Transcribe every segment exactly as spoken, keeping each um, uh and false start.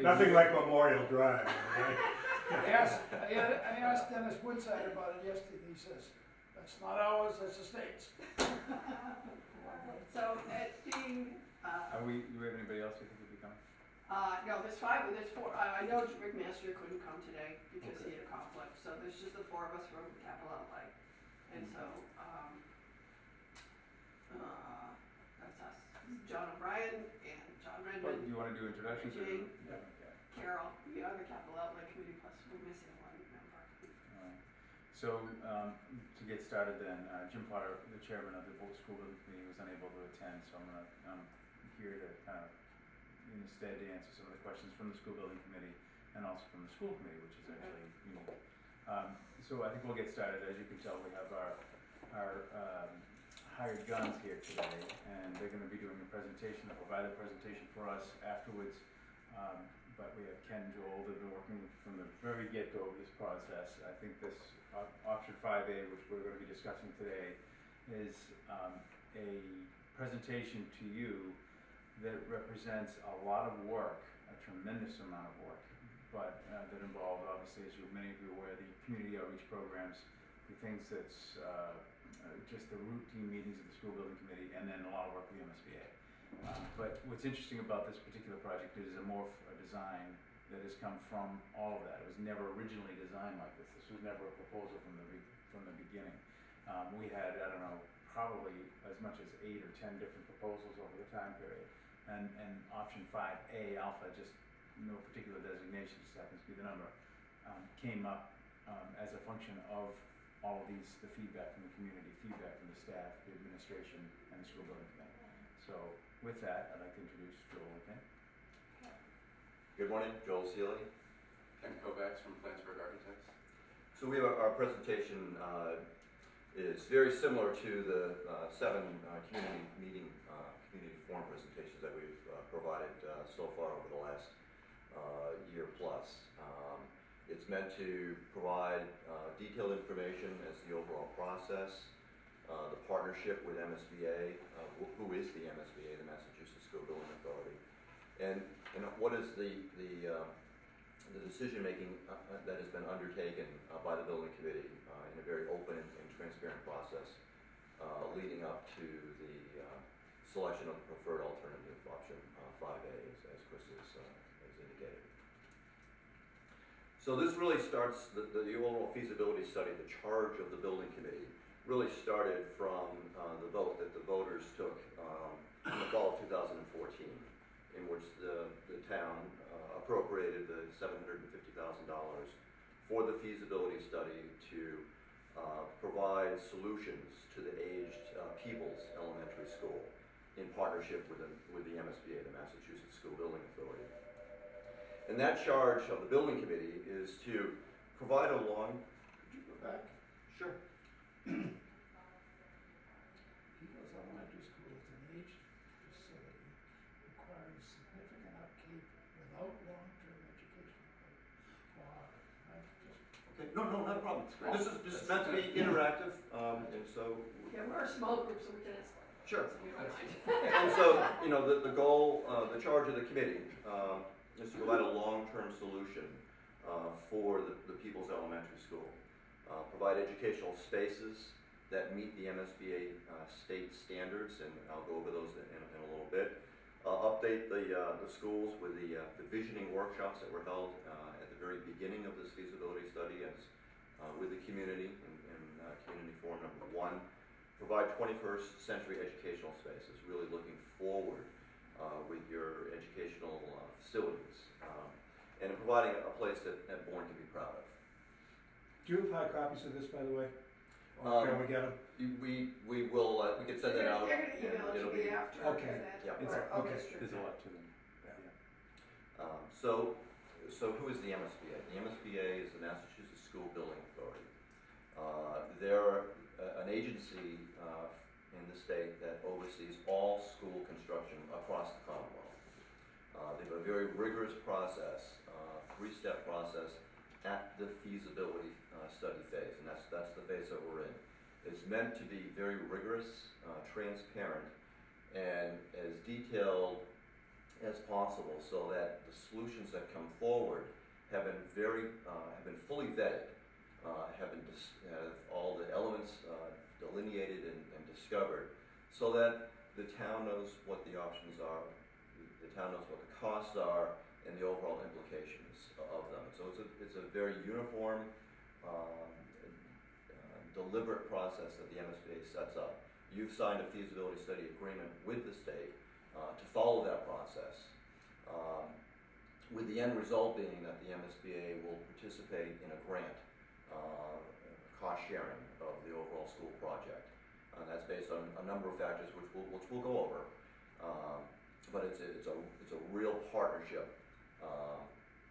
Nothing like Memorial Drive. Okay? I asked, I had- I asked Dennis Woodside about it yesterday, and he says, that's not ours, that's the state's. So, it being, uh, Are we, do we have anybody else who think would be coming? uh, no, there's five, there's four, uh, I know Rick Master couldn't come today because Okay. he had a conflict, so there's just the four of us from Capital Outlay. And so, um, uh, that's us, John O'Brien and John Oh, do Redmond, you wanna do introductions or? Jane. Yeah, okay. Carol, we are the Capital Outlay Committee, plus we're missing one member. Alright. So, um, to get started then, uh, Jim Potter, the chairman of the Bourne School Building Committee, was unable to attend, so I'm gonna, I'm here to kind of, instead to answer some of the questions from the school building committee and also from the school committee, which is actually unique. Um, so I think we'll get started. As you can tell, we have our, our, um, hired guns here today, and they're gonna be doing a presentation. They'll provide a presentation for us afterwards. Um, but we have Ken and Joel that have been working from the very get-go of this process. I think this op option five A, which we're going to be discussing today, is um, a presentation to you that represents a lot of work, a tremendous amount of work, but uh, that involved, obviously, as you, many of you are aware, the community outreach programs, the things that's uh, uh, just the routine meetings of the school building committee, and then a lot of work with the M S B A. Um, but what's interesting about this particular project is a morph, a design that has come from all of that. It was never originally designed like this. This was never a proposal from the from the beginning. Um, we had, I don't know, probably as much as eight or ten different proposals over the time period. And, and option five A, alpha, just no particular designation, just happens to be the number, um, came up um, as a function of all of these, the feedback from the community, feedback from the staff, the administration, and the school building committee. So with that, I'd like to introduce Joel, okay? Good morning, Joel Seeley. Ken Kovacs from Flansburgh Architects. So we have our, our presentation uh, is very similar to the uh, seven uh, community meeting, uh, community forum presentations that we've uh, provided uh, so far over the last uh, year plus. Um, it's meant to provide uh, detailed information as the overall process, uh, the partnership with M S B A, uh, wh who is the M S B A, the Massachusetts School Building Authority, and, and what is the, the, uh, the decision-making uh, that has been undertaken uh, by the building committee uh, in a very open and, and transparent process uh, leading up to the uh, selection of the preferred alternative, option uh, five A, as, as Chris has, uh, has indicated. So this really starts, the, the, the overall feasibility study, the charge of the building committee, really started from uh, the vote that the voters took um, in the fall of two thousand fourteen, in which the, the town uh, appropriated the seven hundred fifty thousand dollars for the feasibility study to uh, provide solutions to the aged uh, Peebles Elementary School in partnership with the, with the M S B A, the Massachusetts School Building Authority. And that charge of the building committee is to provide a long... Could you go back? Sure. Peebles Elementary School is an aged facility requiring significant upkeep without long-term education. Wow, I just... Okay. No, no, not a problem. This is, this is meant to be interactive, um, and so... Yeah, we're a small group, so we can ask. Sure. So you don't mind. And so, you know, the, the goal, uh, the charge of the committee um, is to provide a long-term solution uh, for the, the Peebles Elementary School. Uh, provide educational spaces that meet the M S B A uh, state standards, and I'll go over those in, in a little bit. Uh, update the, uh, the schools with the, uh, the visioning workshops that were held uh, at the very beginning of this feasibility study as, uh, with the community in, in uh, community forum number one. Provide twenty-first century educational spaces, really looking forward uh, with your educational uh, facilities, um, and providing a place that, that Bourne can be proud of. Do you have hard copies of this, by the way? Or Um, can we get them? You- We, we will, uh, we can send that out. They're gonna email it It'll to be- me after. Okay. that, Yeah. It's- or I'll okay. distribute There's a it. lot to them. Yeah. Um, so, so who is the M S B A? The M S B A is the Massachusetts School Building Authority. Uh, they're uh, an agency uh, in the state that oversees all school construction across the Commonwealth. Uh, they have a very rigorous process, uh, three-step process at the feasibility uh, study phase, and that's, that's the phase that we're in. It's meant to be very rigorous, uh, transparent, and as detailed as possible, so that the solutions that come forward have been very, uh, have been fully vetted, uh, have been, dis- have all the elements uh, delineated and, and discovered, so that the town knows what the options are, the, the town knows what the costs are, and the overall implications of them. So it's a, it's a very uniform, um, uh, deliberate process that the M S B A sets up. You've signed a feasibility study agreement with the state uh, to follow that process, um, with the end result being that the M S B A will participate in a grant, uh, cost sharing of the overall school project. And that's based on a number of factors which we'll, which we'll go over. Um, but it's a, it's a, it's a real partnership uh,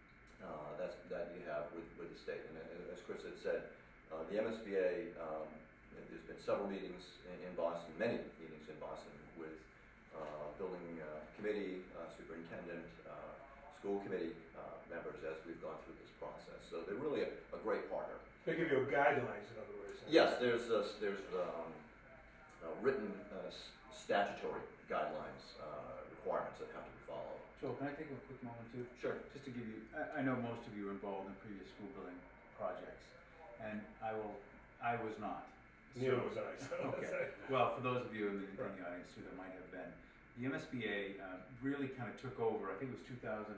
uh, that's, that you have with, with the state. And as Chris had said, uh, the M S B A, um, there's been several meetings in, in Boston, many meetings in Boston with uh, building uh, committee, uh, superintendent, uh, school committee uh, members as we've gone through this process. So they're really a, a great partner. They give you guidelines, in other words. Yes, there's uh, there's um, uh, written uh, statutory guidelines, uh, requirements that have to be followed. Joel, can I take a quick moment too? Sure. Just to give you, I, I know most of you were involved in previous school building projects, and I will, I was not. Neither So- was I, so. Okay, well, for those of you in the, in the audience too that might have been, the M S B A uh, really kind of took over, I think it was two thousand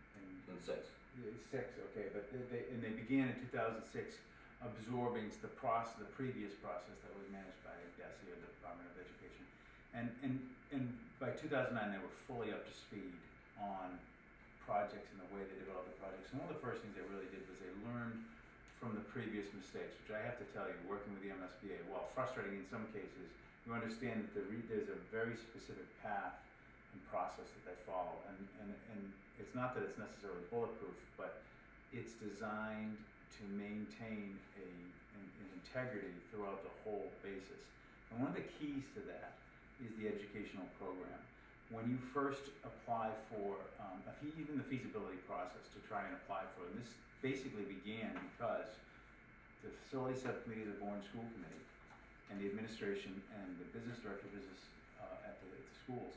six. six, okay, but they, they, and they began in two thousand six absorbing the process, the previous process that was managed by D E S E, or the Department of Education. And, and, and by two thousand nine, they were fully up to speed on projects and the way they developed the projects. And one of the first things they really did was they learned from the previous mistakes, which I have to tell you, working with the M S B A, while frustrating in some cases, you understand that the re- there's a very specific path and process that they follow. And, and, and it's not that it's necessarily bulletproof, but it's designed to maintain a, an, an integrity throughout the whole basis. And one of the keys to that is the educational program. When you first apply for, um, a fee- even the feasibility process to try and apply for, and this basically began because the facility subcommittee of the Bourne School Committee and the administration and the business director of business uh, at, the, at the schools,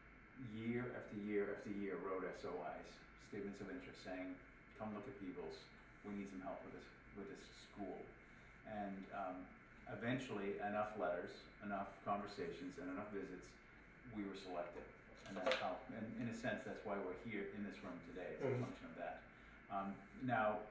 year after year after year wrote S O Is, statements of interest, saying, come look at Peebles, we need some help with this, with this school. And um, eventually, enough letters, enough conversations, and enough visits, we were selected. And that's how, and in a sense, that's why we're here in this room today. It's a Mhm. function of that. Um, now,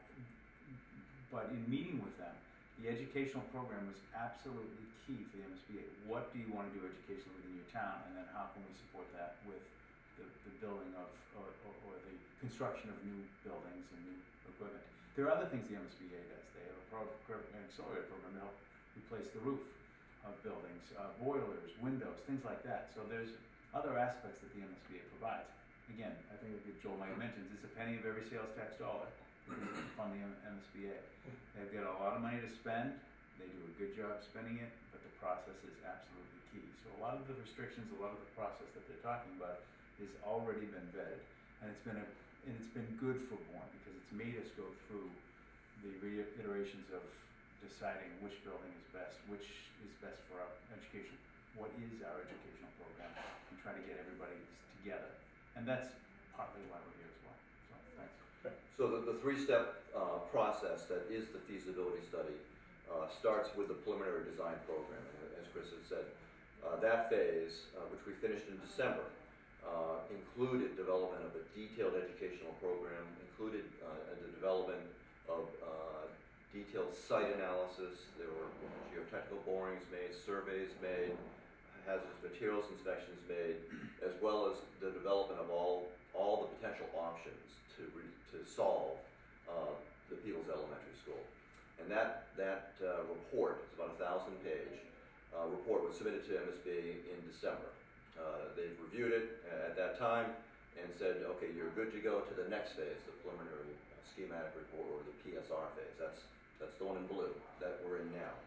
but in meeting with them, the educational program was absolutely key for the M S B A. What do you want to do educationally within your town, and then how can we support that with the, the building of, or, or, or the construction of new buildings and new equipment. There are other things the M S B A does. They have a pro, an accelerator program to help replace the roof of buildings, uh, boilers, windows, things like that. So there's other aspects that the M S B A provides. Again, I think that Joel might have mentioned, it's a penny of every sales tax dollar to fund the M S B A. They've got a lot of money to spend, they do a good job spending it, but the process is absolutely key. So a lot of the restrictions, a lot of the process that they're talking about has already been vetted. And it's been a, and it's been good for Bourne because it's made us go through the reiterations of deciding which building is best, which is best for our education, what is our educational program, and try to get everybody together. And that's partly why we're here as well. So thanks. So the, the three-step uh, process that is the feasibility study uh, starts with the preliminary design program. And as Chris has said, uh, that phase, uh, which we finished in December, uh, included development of a detailed educational program, included uh, the development of uh, detailed site analysis. There were geotechnical borings made, surveys made, hazardous materials inspections made, as well as the development of all all the potential options to re, to solve uh, the Peebles Elementary School. And that that uh, report, it's about a thousand page uh, report, was submitted to M S B A in December. Uh, they've reviewed it at that time and said, okay, you're good to go to the next phase, the preliminary uh, schematic report, or the P S R phase. That's that's the one in blue that we're in now.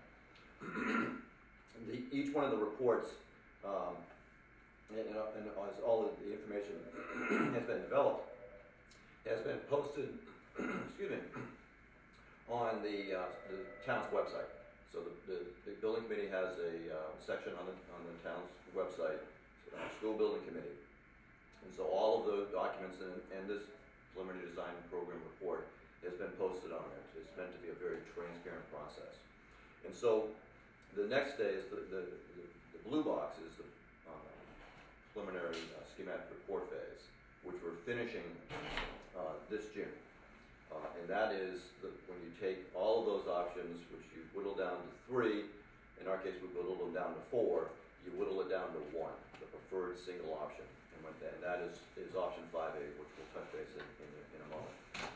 the, each one of the reports, um, and, and, and as all of the information has been developed, has been posted, excuse me, on the, uh, the town's website. So the, the, the building committee has a uh, section on the on the town's website, uh, school building committee, And so all of the documents and, and this preliminary design program report has been posted on it. It's meant to be a very transparent process. And so the next day is the, the, the, the blue box is the uh, preliminary uh, schematic report phase, which we're finishing uh, this June. Uh, and that is the, when you take all of those options, which you whittle down to three, in our case we whittle them down to four, you whittle it down to one, the preferred single option. And, when, and that is, is option five A, which we'll touch base in, in, in a moment.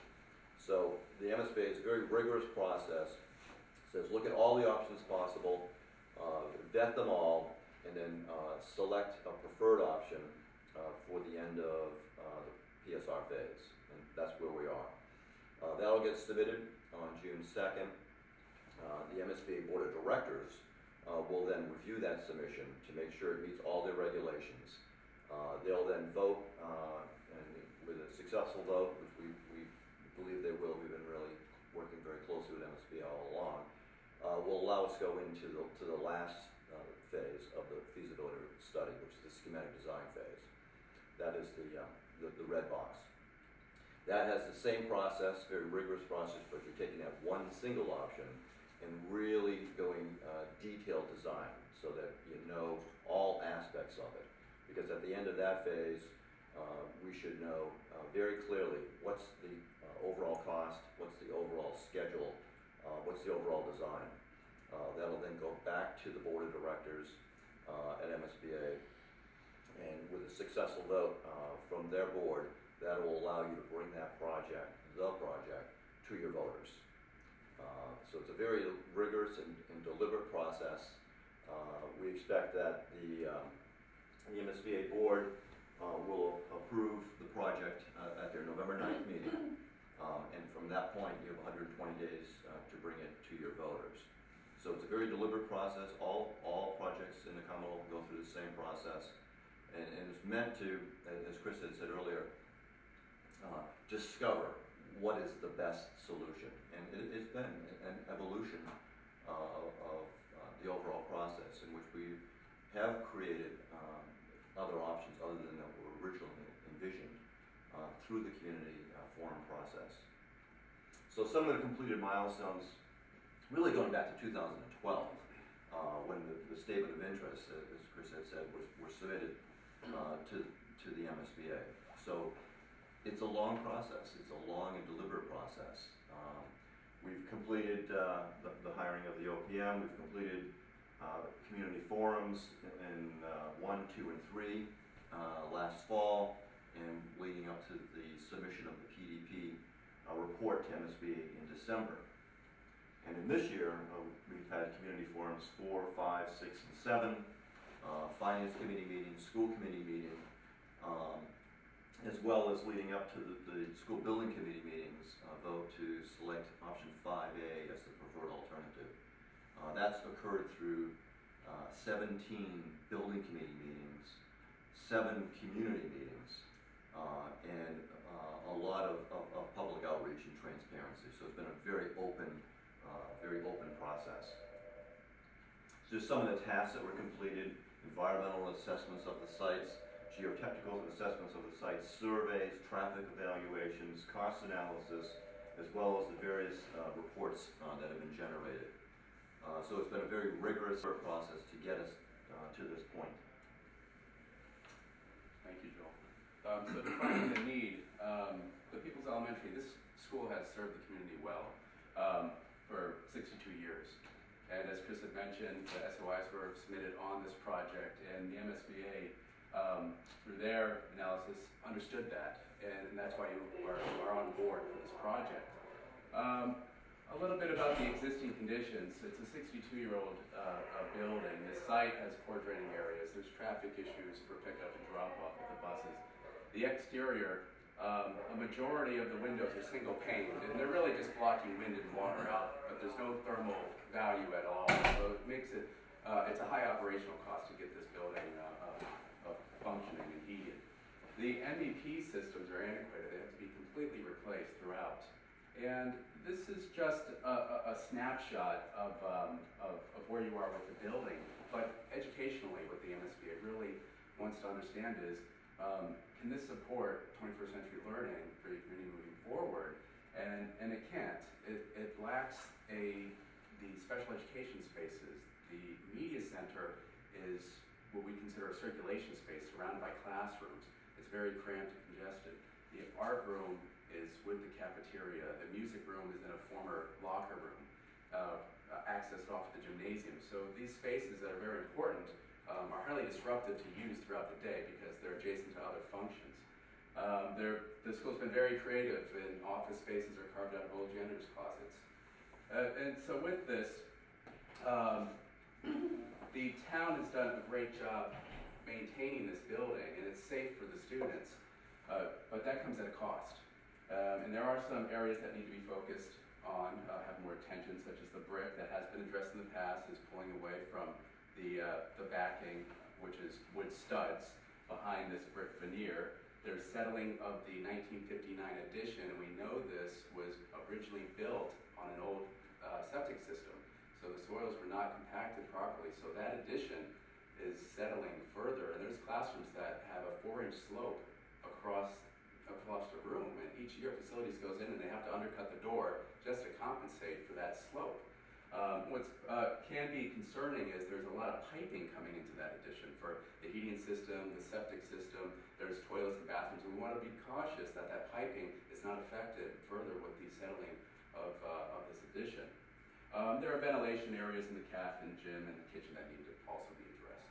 So the M S B A is a very rigorous process. It says look at all the options possible, uh, vet them all, and then uh, select a preferred option uh, for the end of uh, the P S R phase. And that's where we are. Uh, that'll get submitted on June second. Uh, the M S B A Board of Directors uh, will then review that submission to make sure it meets all their regulations. Uh, they'll then vote, uh, and with a successful vote, which we, we believe they will, we've been really working very closely with M S B A all along, uh, will allow us to go into the, to the last uh, phase of the feasibility study, which is the schematic design phase. That is the, uh, the, the red box. That has the same process, very rigorous process, but you're taking that one single option and really going uh, detailed design so that you know all aspects of it. Because at the end of that phase, uh, we should know uh, very clearly what's the uh, overall cost, what's the overall schedule, uh, what's the overall design. Uh, that'll then go back to the Board of Directors uh, at M S B A, and with a successful vote uh, from their board, that will allow you to bring that project, the project, to your voters. Uh, so it's a very rigorous and, and deliberate process. Uh, we expect that the, um, the M S B A board uh, will approve the project uh, at their November ninth meeting. Um, and from that point, you have one hundred twenty days uh, to bring it to your voters. So it's a very deliberate process. All, all projects in the Commonwealth go through the same process. And, and it's meant to, as Chris had said earlier, Uh, discover what is the best solution. And it, it's been an evolution uh, of uh, the overall process in which we have created um, other options other than that were originally envisioned uh, through the community uh, forum process. So some of the completed milestones, really going back to two thousand twelve, uh, when the, the statement of interest, as Chris had said, was, were submitted uh, to, to the M S B A. So it's a long process. It's a long and deliberate process. Um, we've completed uh, the, the hiring of the O P M. We've completed uh, community forums in uh, one, two, and three uh, last fall, and leading up to the submission of the P D P uh, report to M S B A in December. And in this year, uh, we've had community forums four, five, six, and seven, uh, finance committee meeting, school committee meeting, um, as well as leading up to the, the school building committee meetings, uh, vote to select option five A as the preferred alternative. Uh, that's occurred through uh, seventeen building committee meetings, seven community meetings, uh, and uh, a lot of, of, of public outreach and transparency. So it's been a very open, uh, very open process. So just some of the tasks that were completed: environmental assessments of the sites, geotechnical assessments of the sites, surveys, traffic evaluations, cost analysis, as well as the various uh, reports uh, that have been generated. Uh, so it's been a very rigorous process to get us uh, to this point. Thank you, Joel. Um, so defining the need, um, the Peebles Elementary, this school has served the community well um, for sixty-two years. And as Chris had mentioned, the S O Is were submitted on this project, and the M S B A Um, through their analysis, understood that, and, and that's why you are, you are on board for this project. Um, a little bit about the existing conditions. It's a sixty-two-year-old uh, uh, building. The site has poor draining areas. There's traffic issues for pickup and drop-off of the buses. The exterior, um, a majority of the windows are single-paned, and they're really just blocking wind and water out, but there's no thermal value at all, so it makes it, uh, it's a high operational cost to get this building uh, uh, functioning and heated. The M V P systems are antiquated. They have to be completely replaced throughout. And this is just a, a, a snapshot of, um, of, of where you are with the building. But educationally, what the M S B A really wants to understand is um, can this support twenty-first century learning for your community moving forward? And, and it can't. It, it lacks a, the special education spaces. The media center is what we consider a circulation space surrounded by classrooms. It's very cramped and congested. The art room is with the cafeteria. The music room is in a former locker room, uh, accessed off the gymnasium. So these spaces that are very important um, are highly disruptive to use throughout the day because they're adjacent to other functions. Um, the school's been very creative, and office spaces are carved out of old janitor's closets. Uh, and so with this, um, the town has done a great job maintaining this building, and it's safe for the students, uh, but that comes at a cost. Um, and there are some areas that need to be focused on, uh, have more attention, such as the brick that has been addressed in the past is pulling away from the, uh, the backing, which is wood studs behind this brick veneer. There's settling of the nineteen fifty-nine addition, and we know this was originally built on an old uh, septic system. So the soils were not compacted properly. So that addition is settling further, and there's classrooms that have a four-inch slope across across the room, and each year facilities goes in and they have to undercut the door just to compensate for that slope. Um, what's uh, can be concerning is there's a lot of piping coming into that addition for the heating system, the septic system. There's toilets and bathrooms, and we want to be cautious that that piping is not affected further with the settling of, uh, of this addition. Um, there are ventilation areas in the caf and gym and the kitchen that need to also be addressed.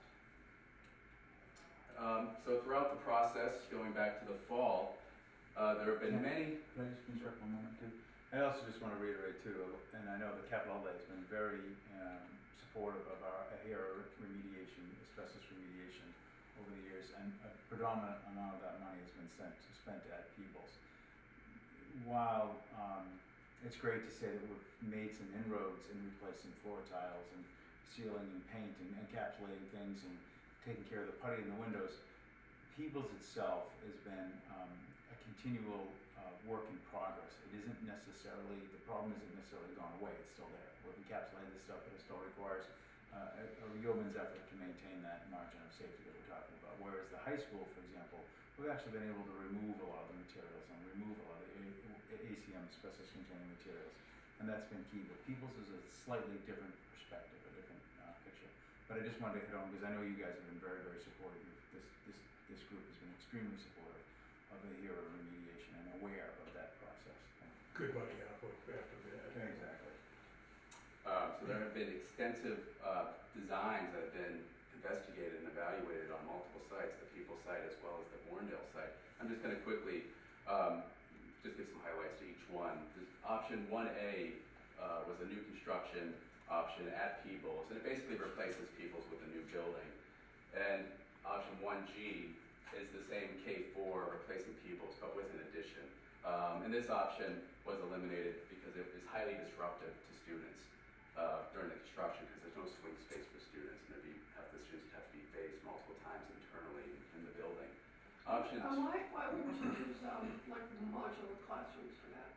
Um, so throughout the process, going back to the fall, uh, there have been Can- many. Can I just interrupt one moment too? I also just want to reiterate too, and I know the capital outlay has been very um, supportive of our air remediation, asbestos remediation over the years, and a predominant amount of that money has been sent, spent at Peebles. While um, it's great to say that we've made some inroads in replacing floor tiles and sealing and paint and encapsulating things and taking care of the putty in the windows, Peebles itself has been um, a continual uh, work in progress. It isn't necessarily, the problem isn't necessarily gone away, it's still there. We've encapsulated this stuff, but it still requires uh, a, a yeoman's effort to maintain that margin of safety that we're talking about. Whereas the high school, for example, we've actually been able to remove a lot of the materials and remove a lot of the A C M, asbestos containing materials, and that's been key. But Peebles is a slightly different perspective, a different uh, picture. But I just wanted to hit on, because I know you guys have been very, very supportive. This, this, this group has been extremely supportive of the hero remediation and aware of that process. Good money output after that. Exactly. Um, so there have been extensive uh, designs that have been investigated and evaluated on multiple sites, the Peebles site as well as the Bourne site. I'm just going to quickly um, just give some highlights to each one. This option one A uh, was a new construction option at Peebles, and it basically replaces Peebles with a new building. And option one G is the same K four replacing Peebles, but with an addition. Um, and this option was eliminated because it is highly disruptive to students uh, during the construction, because there's no swing space for students, and be, have the students have to be phased multiple times internally in the building. Option Uh, why, why wouldn't you use, um, like modular classrooms for that?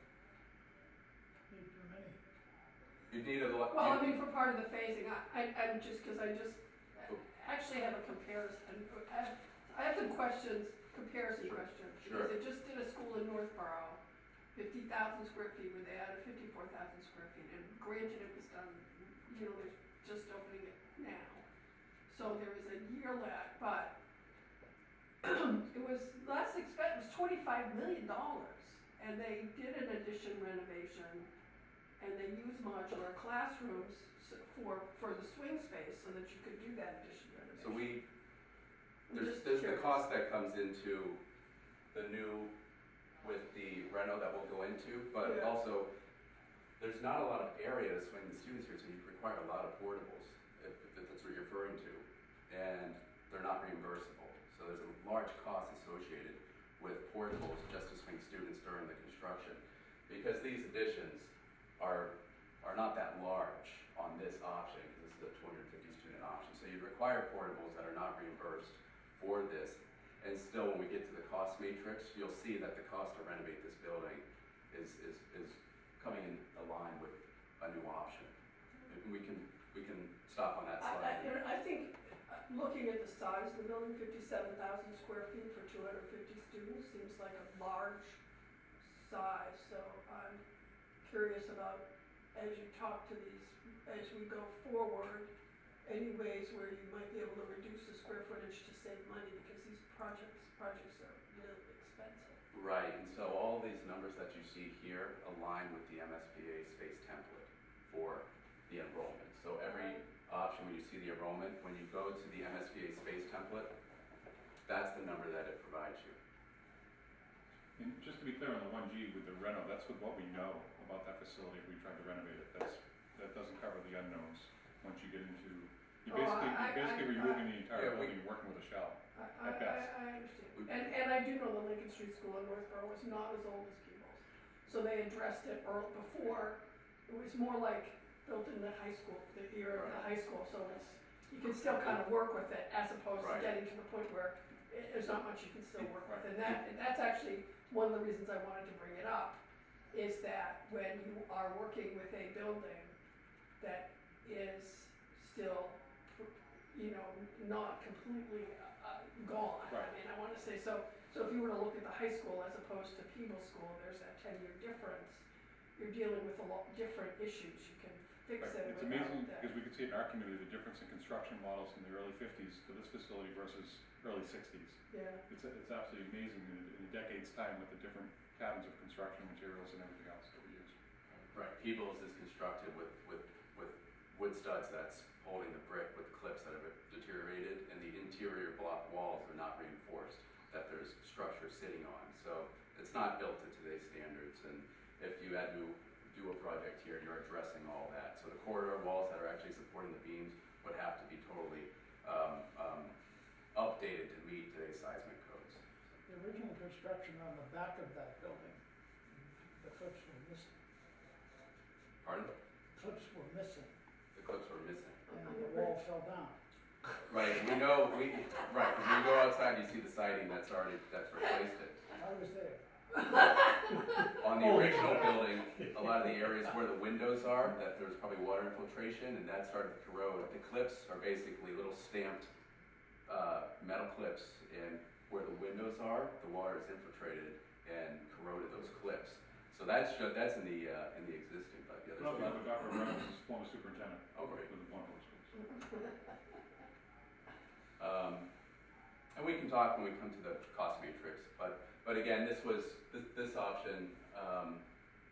Need too many. you need a lot. Well, I mean, for part of the phasing, I, I, I'm just, cause I just actually have a comparison, I have, I have some questions, comparison Sure. questions. Sure. Because they just did a school in Northborough, fifty thousand square feet, where they added fifty-four thousand square feet, and granted it was done, you know, they're just opening it now. So there is a year lag, but it was less expensive, it was twenty-five million dollars, and they did an addition renovation, and they used modular classrooms s- for, for the swing space, so that you could do that addition renovation. So we, I'm there's, just there's the curious. cost that comes into the new, with the reno that we'll go into, but Yeah. also, there's not a lot of area to swing the students here, so you require a lot of portables, if, if that's what you're referring to, and they're not reimbursable. So there's a large cost associated with portables just to swing students during the construction, because these additions are, are not that large on this option, because this is a two hundred fifty student option. So you require portables that are not reimbursed for this. And still, when we get to the cost matrix, you'll see that the cost to renovate this building is, is, is coming in line with a new option. And we can, we can stop on that I, I, slide. you know, I think, uh, looking at the size of the building, fifty-seven thousand square feet for two hundred fifty students, seems like a large size, so I'm curious about, as you talk to these, as we go forward, any ways where you might be able to reduce the square footage to save money, because these projects, projects are really expensive. Right, and so all these numbers that you see here align with the M S B A space template for the enrollment. So every option, when you see the enrollment, when you go to the M S B A space template, that's the number that it provides you. And just to be clear on the one G with the reno, that's with what we know about that facility if we tried to renovate it. That's, that doesn't cover the unknowns. Once you get into, you're Oh, basically, I- you're basically I- removing the entire Yeah, we- building, you're working with a shell. I, I, At best. I, I understand. And, and I do know the Lincoln Street School in Northborough was not as old as Peebles. So they addressed it earl before, it was more like built in the high school, the era of the high school, so it's, you can still kind of work with it as opposed to Right. getting to the point where i there's not much you can still work with. And that, and that's actually one of the reasons I wanted to bring it up, is that when you are working with a building that is still, you know, not completely uh, gone. I Right. mean, I want to say, so, so if you were to look at the high school as opposed to Peebles School, there's that ten-year difference. You're dealing with a lot different issues. You can fix Right. it It's without amazing, that. because we could see in our community the difference in construction models in the early fifties to this facility versus early sixties. Yeah, It's, it's absolutely amazing in, in a decade's time with the different patterns of construction materials and everything else that we use. Right, Peebles is constructed with, with, with wood studs that's holding the brick with clips that have deteriorated, and the interior block walls are not reinforced, that there's structure sitting on. So it's not built to today's standards, and if you had to do a project here, you're addressing all that. So the corridor walls that are actually supporting the beams would have to be totally um, um, updated to meet today's seismic codes. The original construction on the back of that building, the clips were missing. Pardon? Clips were missing, The clips were missing. and the wall fell down. Right, we know, we, right, when you go outside, you see the siding that's already, that's replaced it. I was there. On the Oh. original building, a lot of the areas where the windows are, that there was probably water infiltration, and that started to corrode. The clips are basically little stamped, uh, metal clips, and where the windows are, the water is infiltrated and corroded those clips. So that's, ju- that's in the, uh, in the existing, but the Well, other. Doctor Reynolds is former superintendent. Oh, great. With one of the schools. Um, and we can talk when we come to the cost matrix, but, but again, this was, this, this option, um,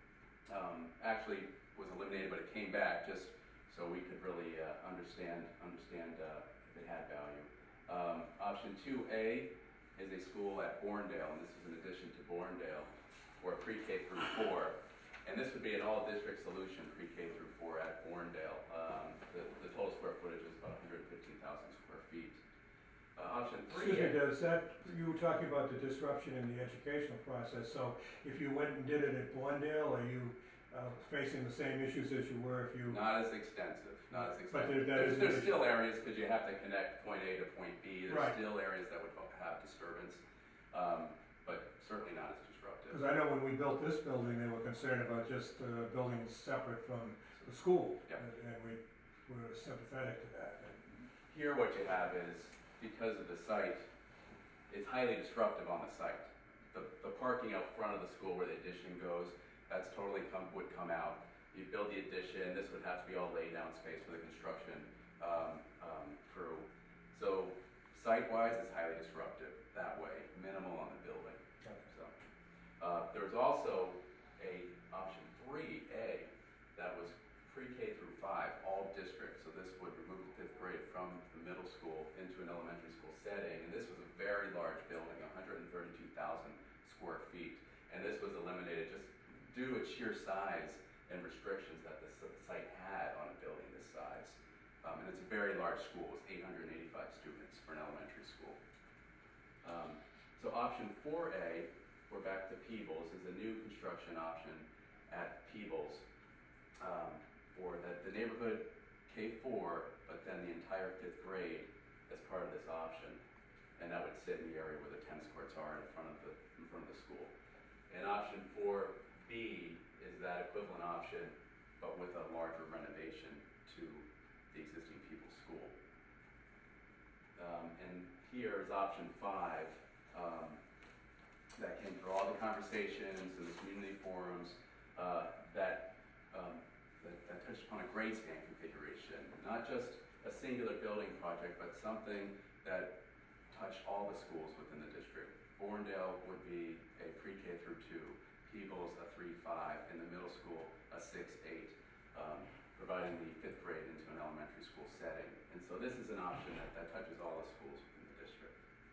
um, actually was eliminated, but it came back just so we could really, uh, understand, understand, uh, if it had value. Um, option two A is a school at Bourndale, and this is in addition to Bourndale, for pre-K through four. And this would be an all-district solution, pre-K through four at Bourndale. Um, the, the total square footage is about one hundred fifteen thousand square feet. Uh, option three. Excuse me, does that, you were talking about the disruption in the educational process, so if you went and did it at Bourndale, are you uh, facing the same issues as you were if you? Not as extensive, not as But extensive. there- that There's, is- there's still areas, because you have to connect point A to point B, there's Right. still areas that would have disturbance, um, but certainly not as disruptive. Because I know when we built this building, they were concerned about just uh, building separate from the school. Yep. And and we were sympathetic to that. Here what you have is, because of the site, it's highly disruptive on the site. The, the parking out front of the school where the addition goes, that's totally come, would come out. You build the addition, this would have to be all laid down space for the construction um, um, crew. So site-wise, it's highly disruptive that way, minimal on the building. So, uh, there was also a option three A that was pre-K through five, all districts. So this would remove the fifth grade from the middle school into an elementary school setting. And this was a very large building, one hundred thirty-two thousand square feet. And this was eliminated just due to its sheer size and restrictions that the site had on a building this size. Um, and it's a very large school, it's eight hundred eighty-five students for an elementary school. Um, so option four A, we're back to Peebles, is a new construction option at Peebles um, for the, the neighborhood K four, but then the entire fifth grade as part of this option. And that would sit in the area where the tennis courts are in front of the, in front of the school. And option four B is that equivalent option, but with a larger renovation to the existing Peebles school. Um, and here is option five, um, that came through all the conversations and the community forums, uh, that, um, that, that touched upon a grade span configuration, not just a singular building project, but something that touched all the schools within the district. Bourne would be a pre-K through two, Peebles a three five, and the middle school a six eight, um, providing the fifth grade into an elementary school setting. And so this is an option that, that touches all the schools within the district.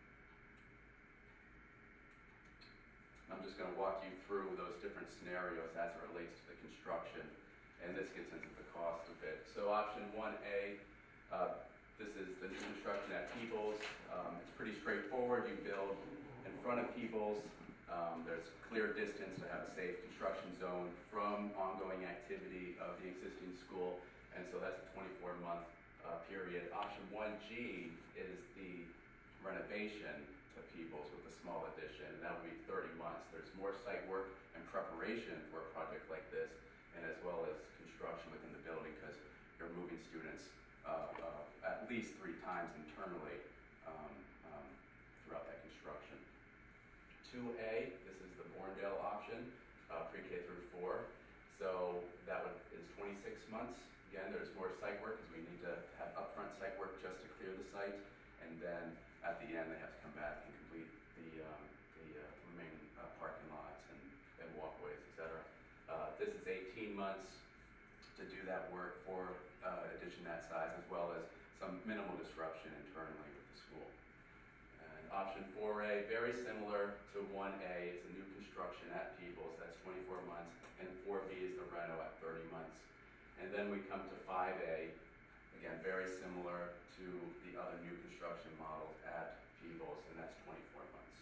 I'm just going to walk you through those different scenarios as it relates to the construction, and this gets into the cost a bit. So option one A, uh, this is the new construction at Peebles. Um, it's pretty straightforward. You build in front of Peebles. Um, there's clear distance to have a safe construction zone from ongoing activity of the existing school, and so that's a twenty-four month uh, period. Option one G is the renovation to Peebles with a small addition, and that would be thirty months. There's more site work and preparation for a project like this, and as well as construction within the building, because you're moving students uh, uh, at least three times internally um, um, throughout that construction. two A, this is the Bourne option, uh, pre-K through four. So that would, is twenty-six months. Again, there's more site work because we need to have upfront site work just to clear the site, and then at the end they have to come back and complete the, um, the uh, remaining uh, parking lots and, and walkways, et cetera. Uh, this is eighteen months to do that work for uh, addition that size, as well as some minimal disruption internally with the school. And option four A, very similar to one A, it's a new construction at Peebles, that's twenty-four months, and four B is the reno at thirty months. And then we come to five A, again, very similar to the other new construction models at Peebles, and that's twenty-four months.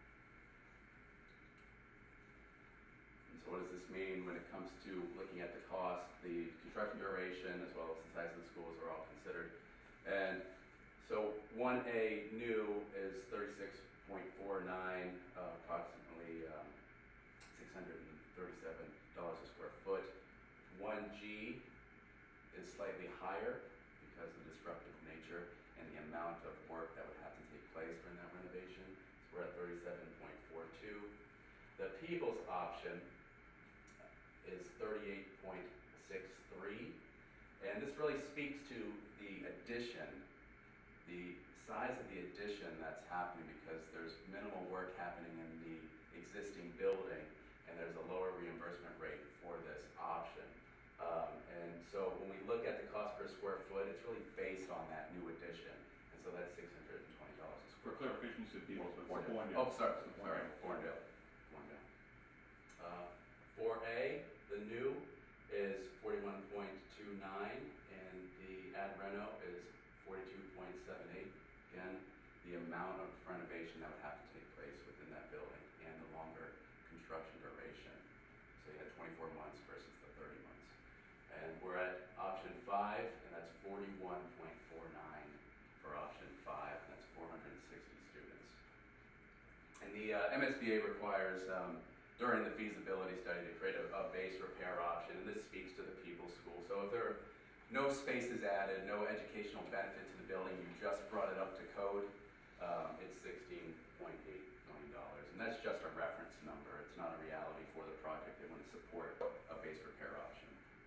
And so what does this mean when it comes to looking at the cost? The construction duration, as well as the size of the schools, are all considered. And so one A new is thirty-six point four nine, uh, approximately um, six hundred thirty-seven dollars a square foot. one G is slightly higher because of the disruptive nature and the amount of work that would have to take place during that renovation. So we're at thirty-seven point four two. The Peebles option is thirty-eight point six three, and this really speaks to the addition, the size of the addition that's happening, because there's minimal work happening in the existing building, and there's a lower reimbursement rate for this option. Um, and so when we look at the cost per square foot, it's really based on that new addition, and so that's six hundred twenty dollars a For square foot. clarification, you said Peebles, but it's Bourne. Bourne. Oh, sorry, sorry, Bourne. Bourne. Uh, four A, the new, is forty-one point two nine, and the ad reno is forty-two point seven eight. Again, the amount of renovation that would have to take place within that building and the longer construction duration. So you had twenty-four months versus the thirty months. And we're at option five, and that's forty-one point four nine for option five, and that's four hundred sixty students. And the uh, M S B A requires, um, during the feasibility study, to create a, a base repair option, and this speaks to the Peebles School. So if there are no spaces added, no educational benefit to the building, you just brought it up to code, um, it's sixteen point eight million dollars. And that's just a reference number. It's not a reality for the project. They want to support a base repair option.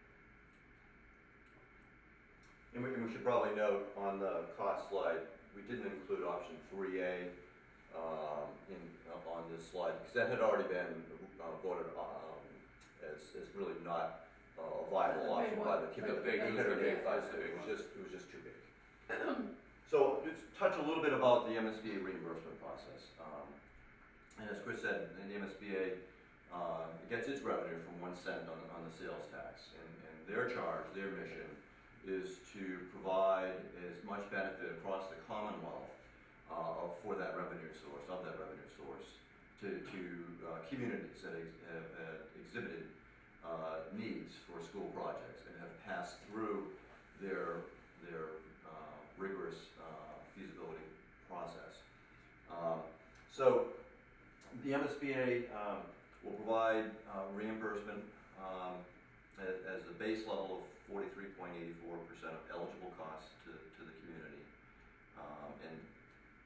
And we, and we should probably note on the cost slide, we didn't include option three A um, in uh, on this slide, because that had already been uh, voted um, as, as really not uh, a viable option by the committee. The big- it was the big- It was the big it was one. just, it was just too big. So let's touch a little bit about the M S B A reimbursement process. Um, and as Chris said, the M S B A uh, gets its revenue from one cent on, on the sales tax, and, and their charge, their mission, is to provide as much benefit across the Commonwealth uh, for that revenue source, of that revenue source, to, to uh, communities that ex have uh, exhibited uh, needs for school projects and have passed through their, their uh, rigorous uh, feasibility process. Um, so the M S B A um, will provide uh, reimbursement um, as, as a base level of forty-three point eight four percent of eligible costs to, to the community. Um, and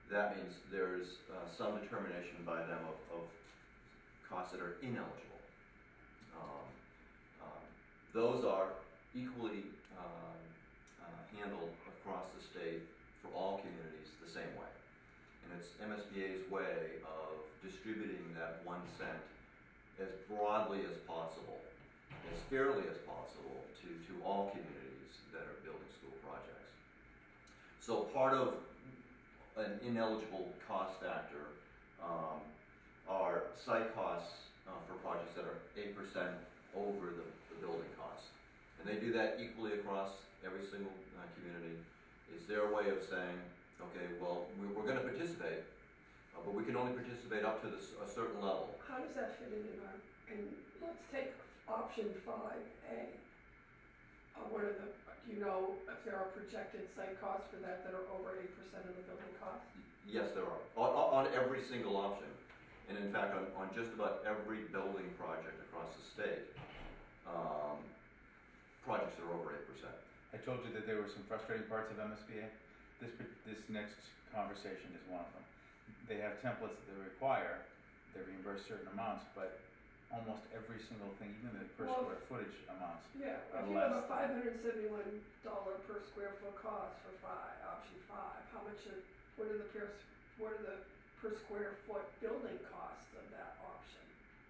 that means there's uh, some determination by them of, of costs that are ineligible. Um, um, those are equally um, uh, handled across the state for all communities the same way. And it's M S B A's way of distributing that one cent as broadly as possible, as fairly as possible to, to all communities that are building school projects. So part of an ineligible cost factor um, are site costs uh, for projects that are eight percent over the, the building costs. And they do that equally across every single uh, community. It's their way of saying, okay, well, we, we're going to participate, uh, but we can only participate up to this, a certain level. How does that fit in in our, and let's take option five A. Uh, what are the, do you know if there are projected site costs for that that are over eight percent of the building cost? Yes, there are, on, on every single option. And in fact, on, on just about every building project across the state, um, projects are over eight percent. I told you that there were some frustrating parts of M S B A. This, this next conversation is one of them. They have templates that they require, they reimburse certain amounts, but almost every single thing, even the per Well, square footage amounts. Yeah, Are if you have a less five hundred seventy-one dollar per square foot cost for five, option five, how much are, what are the per, what are the per square foot building costs of that option?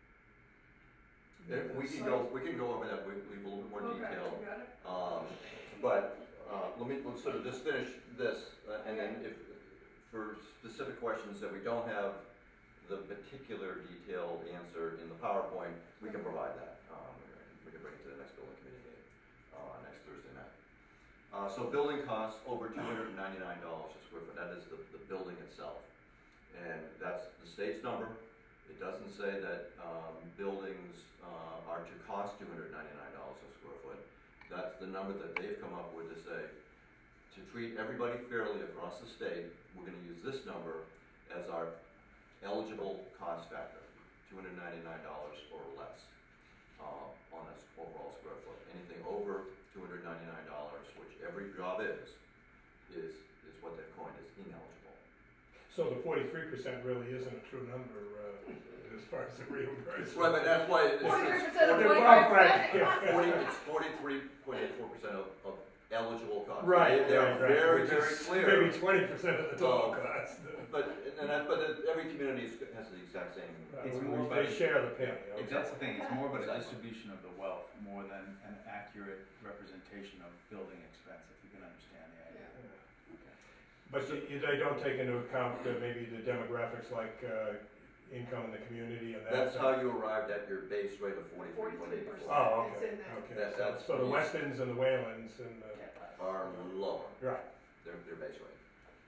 Uh, We can go, we can go over that with, with a little bit more Okay, detail. you got it? Um, but, uh, let me, let's sort of just finish this, uh, and then if, for specific questions that we don't have the particular detailed answer in the PowerPoint, we can provide that. Um, we can bring it to the next building committee meeting, uh, next Thursday night. Uh, so building costs over two hundred ninety-nine dollars a square foot, that is the, the building itself. And that's the state's number. It doesn't say that, um, buildings, uh, are to cost two hundred ninety-nine dollars a square foot. That's the number that they've come up with to say, to treat everybody fairly across the state, we're gonna use this number as our eligible cost factor, two hundred ninety-nine dollars or less, uh, on a s- overall square foot. Anything over two hundred ninety-nine dollars, which every job is, is, is what they've coined as ineligible. So the forty-three percent really isn't a true number, uh, as far as the reimbursement. Right, but that's why it's, Forty-three it's percent of Well, twenty-five right, percent? yeah. forty, it's forty-three point eight four percent of, of eligible costs. Right, They- They're right, right. very, Which very is clear. Maybe twenty percent of the total Well, cost. But, and that, but it- every community is, has the exact same. Right, It's we- more we- They about- share the pain. Yeah, okay. That's the thing, it's more about a Exactly. distribution of the wealth more than an accurate representation of building expense, if you can understand the idea. Yeah. Okay. But you, you, they don't take into account uh, maybe the demographics like, uh, income in the community and that. That's how you arrived at your base rate of forty-three point Forty-three eight percent. four. Oh, It's okay, in that. okay. That- So- that's- So the Westons and the Whalens and the, Are lower, right. their, their base rate.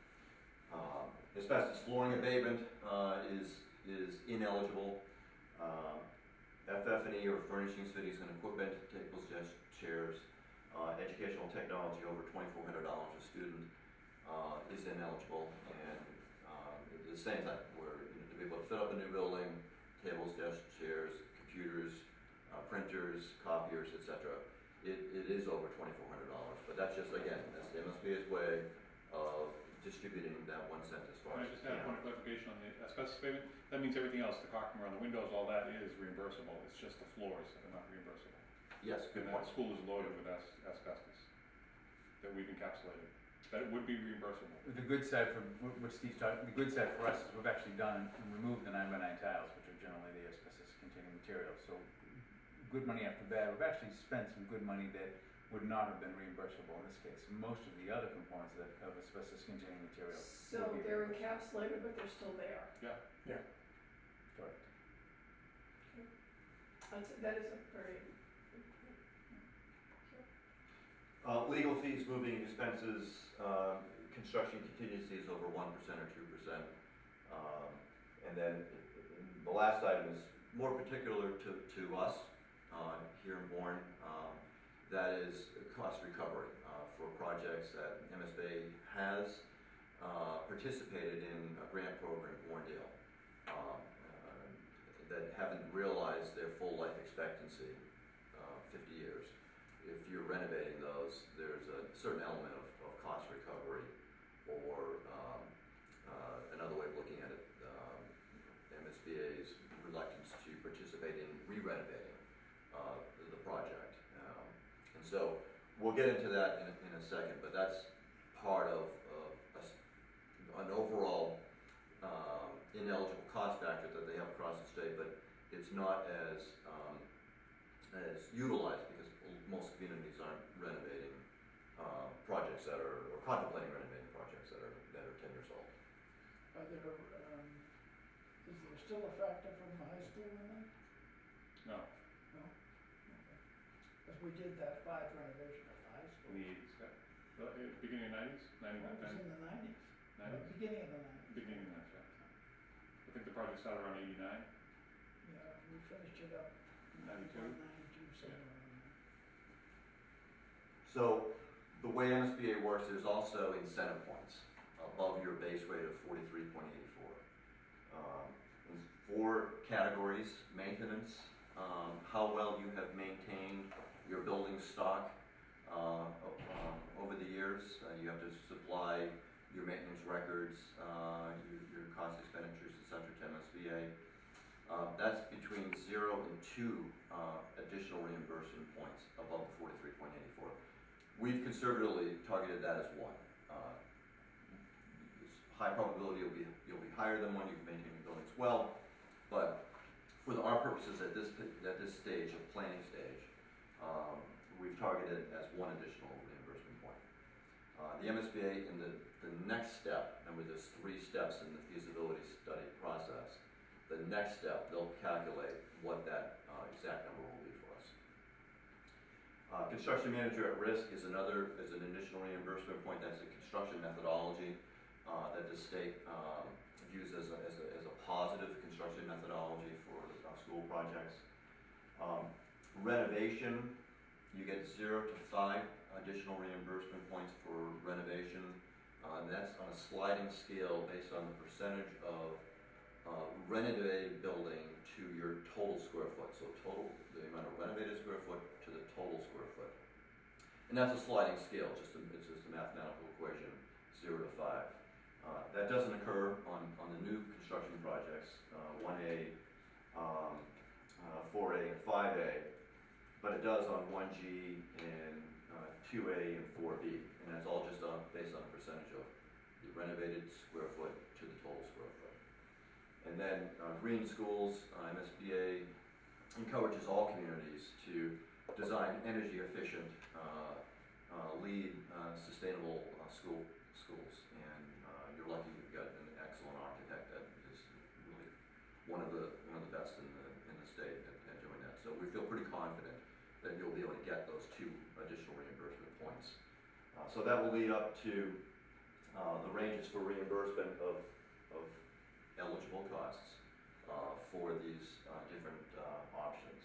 Um, asbestos flooring abatement, uh, is, is ineligible. Um, F F and E or furnishings, fittings and equipment, tables, desks, chairs, uh, educational technology over twenty-four hundred dollars a student, uh, is ineligible. And, um, the same thing, where, you know, to be able to fit up a new building, tables, desks, chairs, computers, uh, printers, copiers, et cetera. It, it is over twenty-four hundred dollars, but that's just, again, that's the M S B A's way of distributing that one cent as far Can I as just it add a can. point of clarification on the asbestos payment? That means everything else, the caulking around the windows, all that is reimbursable, it's just the floors that are not reimbursable. Yes, good And that point. school is loaded with as- asbestos that we've encapsulated, that would be reimbursable. The good side for, what what Steve's talking, the good side for us is we've actually done and removed the nine by nine tiles, which are generally the asbestos containing material, so good money after bad. We've actually spent some good money that would not have been reimbursable in this case. Most of the other components that of asbestos containing material So would be they're reimbursable. encapsulated, but they're still there. Correct. That's, that is a very, Uh, legal fees, moving expenses, uh, construction contingencies over one percent or two percent. Um, and then the last item is more particular to, to us, uh, here in Bourne. Um, that is cost recovery, uh, for projects that M S B A has, uh, participated in a grant program, Bournedale, um, uh, that haven't realized their full life expectancy, uh, fifty years. If you're renovating those, there's a certain element of, of cost recovery or um, uh, so we'll get into that in a, in a second, but that's part of, of a s an overall um, ineligible cost factor that they have across the state, but it's not as um, as utilized because most communities aren't renovating uh, projects that are, or contemplating renovating projects that are that are ten years old. Are there, um, is there still a factor from the high school in that? No, No? Okay. Because we did that five renovation at the high in school. the eighties, that, the, uh, beginning of nineties, ninety, That was ninety, in the nineties, nineties, beginning of the nineties. beginning of that, yeah. I think the project started around eighty-nine, Yeah, we finished it up ninety-two. ninety-two, somewhere around there. So the way M S B A works, there's also incentive points above your base rate of forty-three point eight four. Um, there's four categories: maintenance, um, how well you have maintained your building stock uh, um, over the years. Uh, you have to supply your maintenance records, uh, your, your cost expenditures, et cetera, to M S B A. Uh, that's between zero and two uh, additional reimbursement points above the forty-three point eight four. We've conservatively targeted that as one. Uh, it's high probability you'll be you'll be higher than one. You can maintain your buildings well, but for the, our purposes at this at this stage of planning stage, um, we've targeted as one additional reimbursement point. Uh, the M S B A in the the next step, remember there's three steps in the feasibility study process. The next step, they'll calculate what that uh, exact number will be for us. Uh, construction manager at risk is another, is an additional reimbursement point. That's a construction methodology uh, that the state um, views as a, as, a, as a positive construction methodology for uh, school projects. Um, renovation, you get zero to five additional reimbursement points for renovation. Uh, and that's on a sliding scale based on the percentage of uh, renovated building to your total square foot. So total, the amount of renovated square foot to the total square foot. And that's a sliding scale, just a, it's just a mathematical equation, zero to five. Uh, that doesn't occur on, on the new construction projects, uh, one A, um, uh, four A, and five A, but it does on one G and uh, two A and four B. And that's all just on, based on a percentage of the renovated square foot to the total square foot. And then uh, green schools, uh, M S B A encourages all communities to design energy efficient, uh, uh, lead uh, sustainable uh, school schools. And uh, you're lucky you've got an excellent architect that is really one of the one of the best in the in the state at, at doing that. So we feel pretty confident that you'll be able to get those two additional reimbursement points. Uh, so that will lead up to uh, the ranges for reimbursement of of eligible costs uh, for these uh, different uh, options.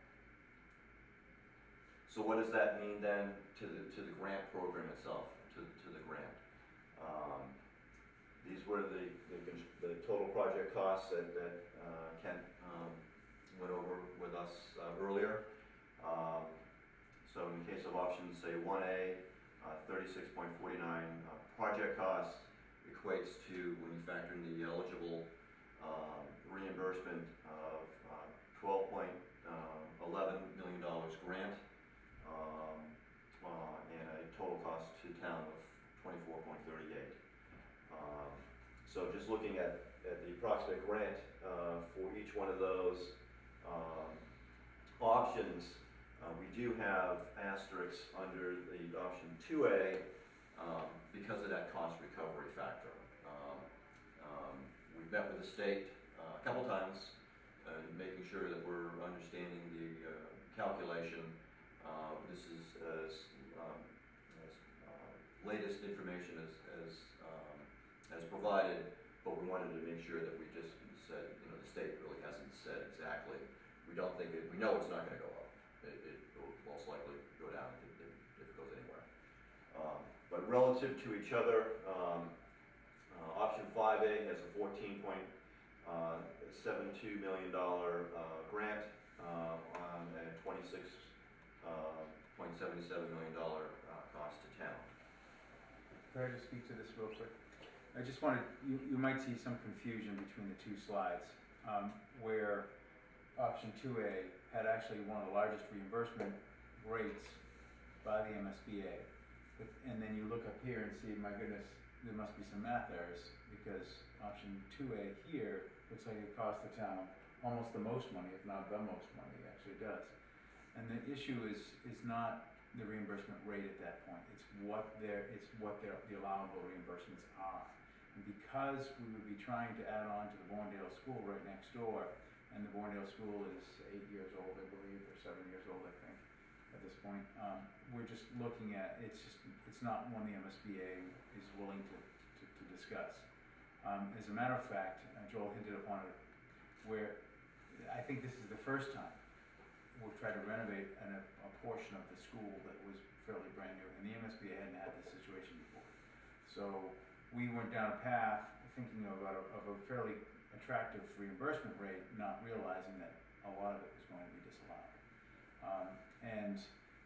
So what does that mean then to the to the grant program itself, to, to the grant? Um, these were the, the, the total project costs that, that uh, Ken um, went over with us uh, earlier. Um, so in the case of option, say one A, uh, thirty-six point four nine uh, project costs equates to, when you factor in the eligible um, reimbursement of uh, twelve point one one million dollars grant um, uh, and a total cost to town of twenty-four point three eight. Um, so just looking at, at the approximate grant uh, for each one of those um, options, uh, we do have asterisks under the option two A um, because of that cost recovery factor. Um, um, we've met with the state uh, a couple times, uh, making sure that we're understanding the uh, calculation. Uh, this is as, um, as uh, latest information as, as, um, as provided, but we wanted to make sure that we just said, you know, the state really hasn't said exactly. We don't think it, we know it's not going to go up. It, it will most likely go down if it, if it goes anywhere. Um, but relative to each other, um, uh, option five A has a fourteen point seven two million dollars uh, grant uh, on a twenty-six point seven seven million dollars uh, cost to town. Could I just speak to this real quick? I just wanted, you, you might see some confusion between the two slides, um, where option two A had actually one of the largest reimbursement rates by the M S B A. But, and then you look up here and see, my goodness, there must be some math errors, because option two A here looks like it costs the town almost the most money, if not the most money, it actually does. And the issue is, is not the reimbursement rate at that point, it's what their, it's what their, the allowable reimbursements are. And because we would be trying to add on to the Bourne School right next door, and the Bourne School is eight years old, I believe, or seven years old, I think, at this point, um, we're just looking at, it's just, it's not one the M S B A is willing to, to, to discuss. Um, as a matter of fact, uh, Joel hinted upon it, where I think this is the first time we've tried to renovate an, a, a portion of the school that was fairly brand new, and the M S B A hadn't had this situation before. So we went down a path thinking about a, of a fairly attractive reimbursement rate, not realizing that a lot of it was going to be disallowed. Um, and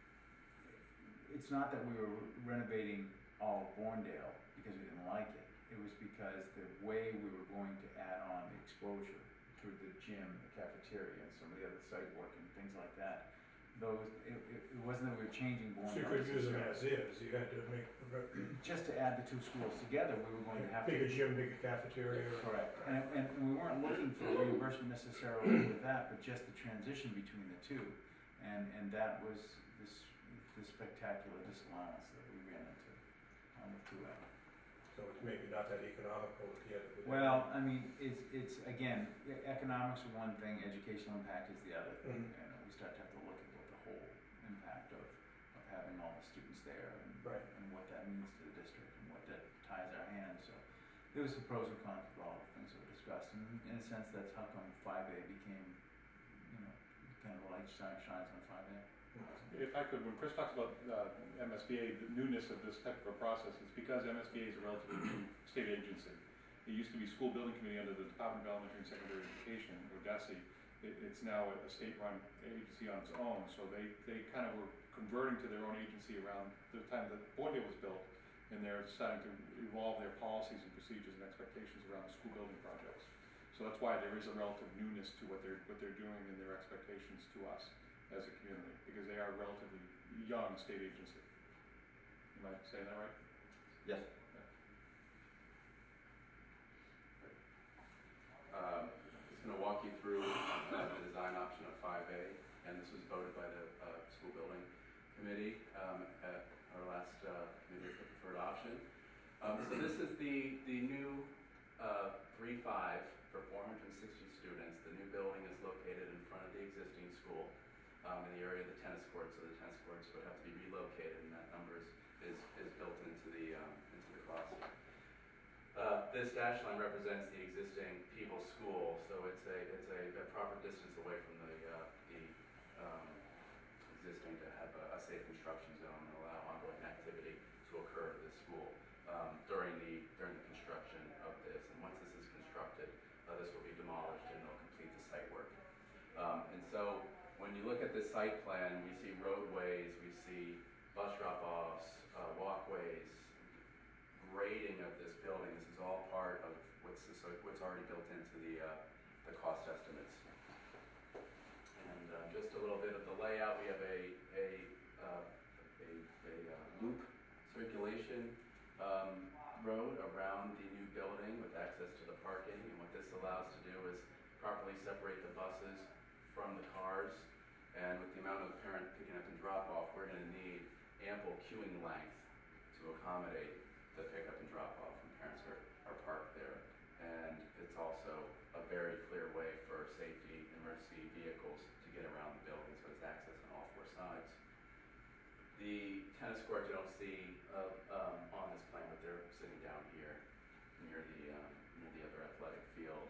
it's not that we were renovating all of Bourne-Dale because we didn't like it. It was because the way we were going to add on the exposure to the gym, the cafeteria, and some of the other site work and things like that, those, it, it, it wasn't that we were changing Bourne. So you could use them as is, you had to make, just to add the two schools together, we were going to have to. bigger gym, bigger cafeteria. Correct, and, and we weren't looking for reimbursement necessarily with that, but just the transition between the two. And, and that was this, this spectacular disallowance that we ran into on the two A. So it's maybe not that economical at the end of the day. Well, I mean, it's, it's, again, e- economics are one thing, educational impact is the other thing. Mhm. And we start to have to look at what the whole impact of, of having all the students there and, Right. and what that means to the district and what that ties our hands. So there was some pros and cons of all the things that were discussed. And in a sense, that's how come five A became, you know, kind of light shine shines on five A. If I could, when Chris talks about uh, M S B A, the newness of this type of a process, it's because M S B A is a relatively new state agency. It used to be School Building Committee under the Department of Elementary and Secondary Education, or D E S E. It, it's now a state-run agency on its own, so they, they kind of were converting to their own agency around the time that Bourne was built, and they're starting to evolve their policies and procedures and expectations around school building projects. So that's why there is a relative newness to what they're, what they're doing and their expectations to us as a community, because they are a relatively young state agency. Am I saying that right? Yes. Um, just gonna walk you through uh, the design option of five A, and this was voted by the uh, school building committee um, at our last uh, committee as the preferred option. Um, so this is the the new uh, three five for four hundred sixty students. The new building is located in front of the existing school um, in the area of the tennis courts. So the tennis courts would have to be relocated, and that number is is, is built into the um, into the cost. Uh, this dash line represents the existing Peebles School, so it's a it's a, a proper distance away from the uh, the um, existing to have a, a safe construction zone and allow ongoing activity to occur at this school um, during the during the construction of this. And once this is constructed, uh, this will be demolished and they'll complete the site work. Um, and so when you look at this site plan, we see roadways, we see bus drop-offs, uh, walkways, grading of this building. This is all part of what's this, what's already built into the uh, the cost estimates. And uh, just a little bit of the layout. We have a a uh, a, a uh, loop circulation um, road around the new building with access to the parking. And what this allows to do is properly separate the buses from the cars. And with the amount of parent picking up and drop off, we're going to need ample queuing length to accommodate the pickup and drop off when parents are, are parked there. And it's also a very clear way for safety emergency vehicles to get around the building, so it's access on all four sides. The tennis courts you don't see uh, um, on this plan, but they're sitting down here near the um, near the other athletic field.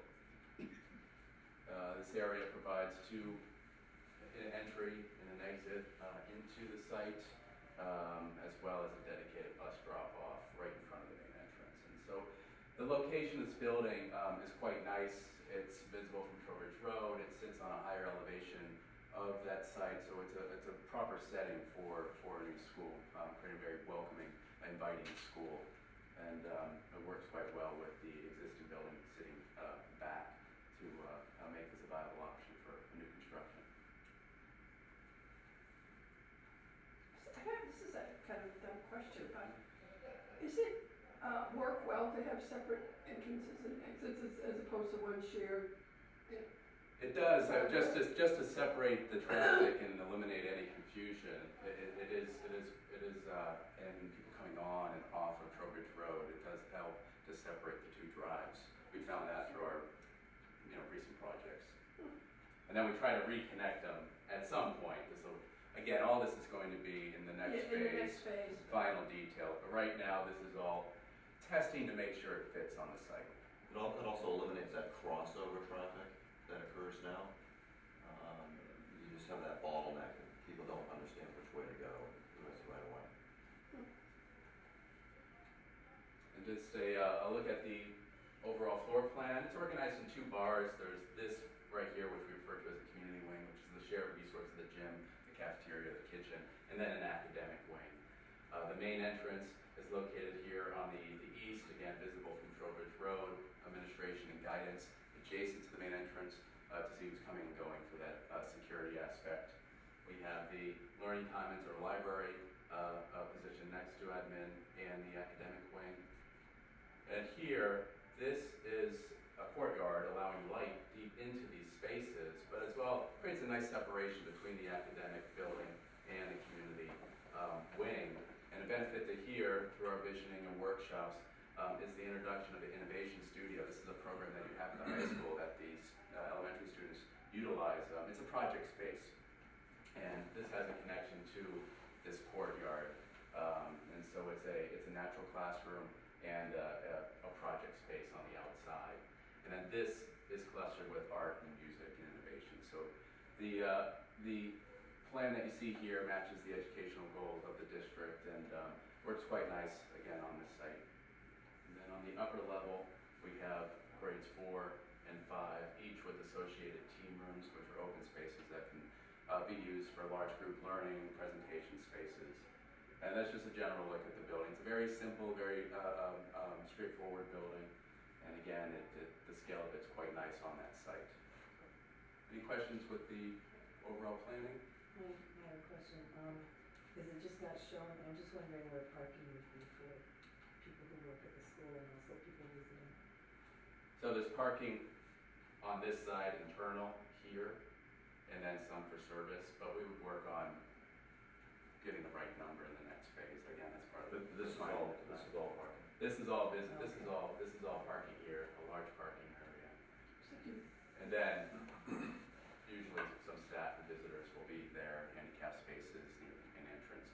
Uh, this area provides two an entry and an exit uh, into the site, um, as well as a dedicated bus drop-off right in front of the main entrance. And so the location of this building um, is quite nice. It's visible from Trowbridge Road. It sits on a higher elevation of that site, so it's a, it's a proper setting for, for a new school, um, creating a very welcoming, inviting school. And um, it works quite well with the existing building sitting uh, back to uh, uh, make this a viable option for a new construction. I have to entrances and exits as, as opposed to one shared. It does, uh, just to, just to separate the traffic and eliminate any confusion. It, it, it is, it is, it is, uh, and people coming on and off of Trowbridge Road, it does help to separate the two drives. We found that through our, you know, recent projects. And then we try to reconnect them at some point. So again, all this is going to be in the next Yeah, in the phase, next phase. final detail. But right now, this is all testing to make sure it fits on the site. It al- it also eliminates that crossover traffic that occurs now. Um, you just have that bottleneck and people don't understand which way to go and who has the right of way. And just a, uh, a look at the overall floor plan. It's organized in two bars. There's this right here, which we refer to as the community wing, which is the shared resource of the gym, the cafeteria, the kitchen, and then an academic wing. Uh, the main entrance is located here on the, the east, again visible from Trowbridge Road, administration and guidance, adjacent to the main entrance uh, to see who's coming and going for that uh, security aspect. We have the learning commons or library uh, uh, position next to admin and the academic wing. And here, this is a courtyard allowing light deep into these spaces, but as well creates a nice separation between the academic building and the community um, wing. And a benefit to here through our visioning and workshops um, is the introduction of the innovation studio. This is a program that you have at the high school that these uh, elementary students utilize. Um, it's a project space, and this has a connection to this courtyard. Um, and so it's a it's a natural classroom and uh, a, a project space on the outside. And then this is clustered with art and music and innovation. So the uh, the plan that you see here matches the educational goals of the district and um, works quite nice again on this site. And then on the upper level, we have grades four and five, each with associated team rooms, which are open spaces that can uh, be used for large group learning, presentation spaces. And that's just a general look at the building. It's a very simple, very uh, um, um, straightforward building. And again, it, it, the scale of it's quite nice on that site. Any questions with the overall planning? I I have a question. Um, is it just not showing, I'm just wondering where parking would be for people who work at the school and also people visiting. So there's parking on this side internal here, and then some for service, but we would work on getting the right number in the next phase. Again, that's part of But the this is final all, this is all parking. This is all business, this is Okay. all, this is all parking here, a large parking area. So you And then, usually some staff and visitors will be there, handicap spaces and and entrance.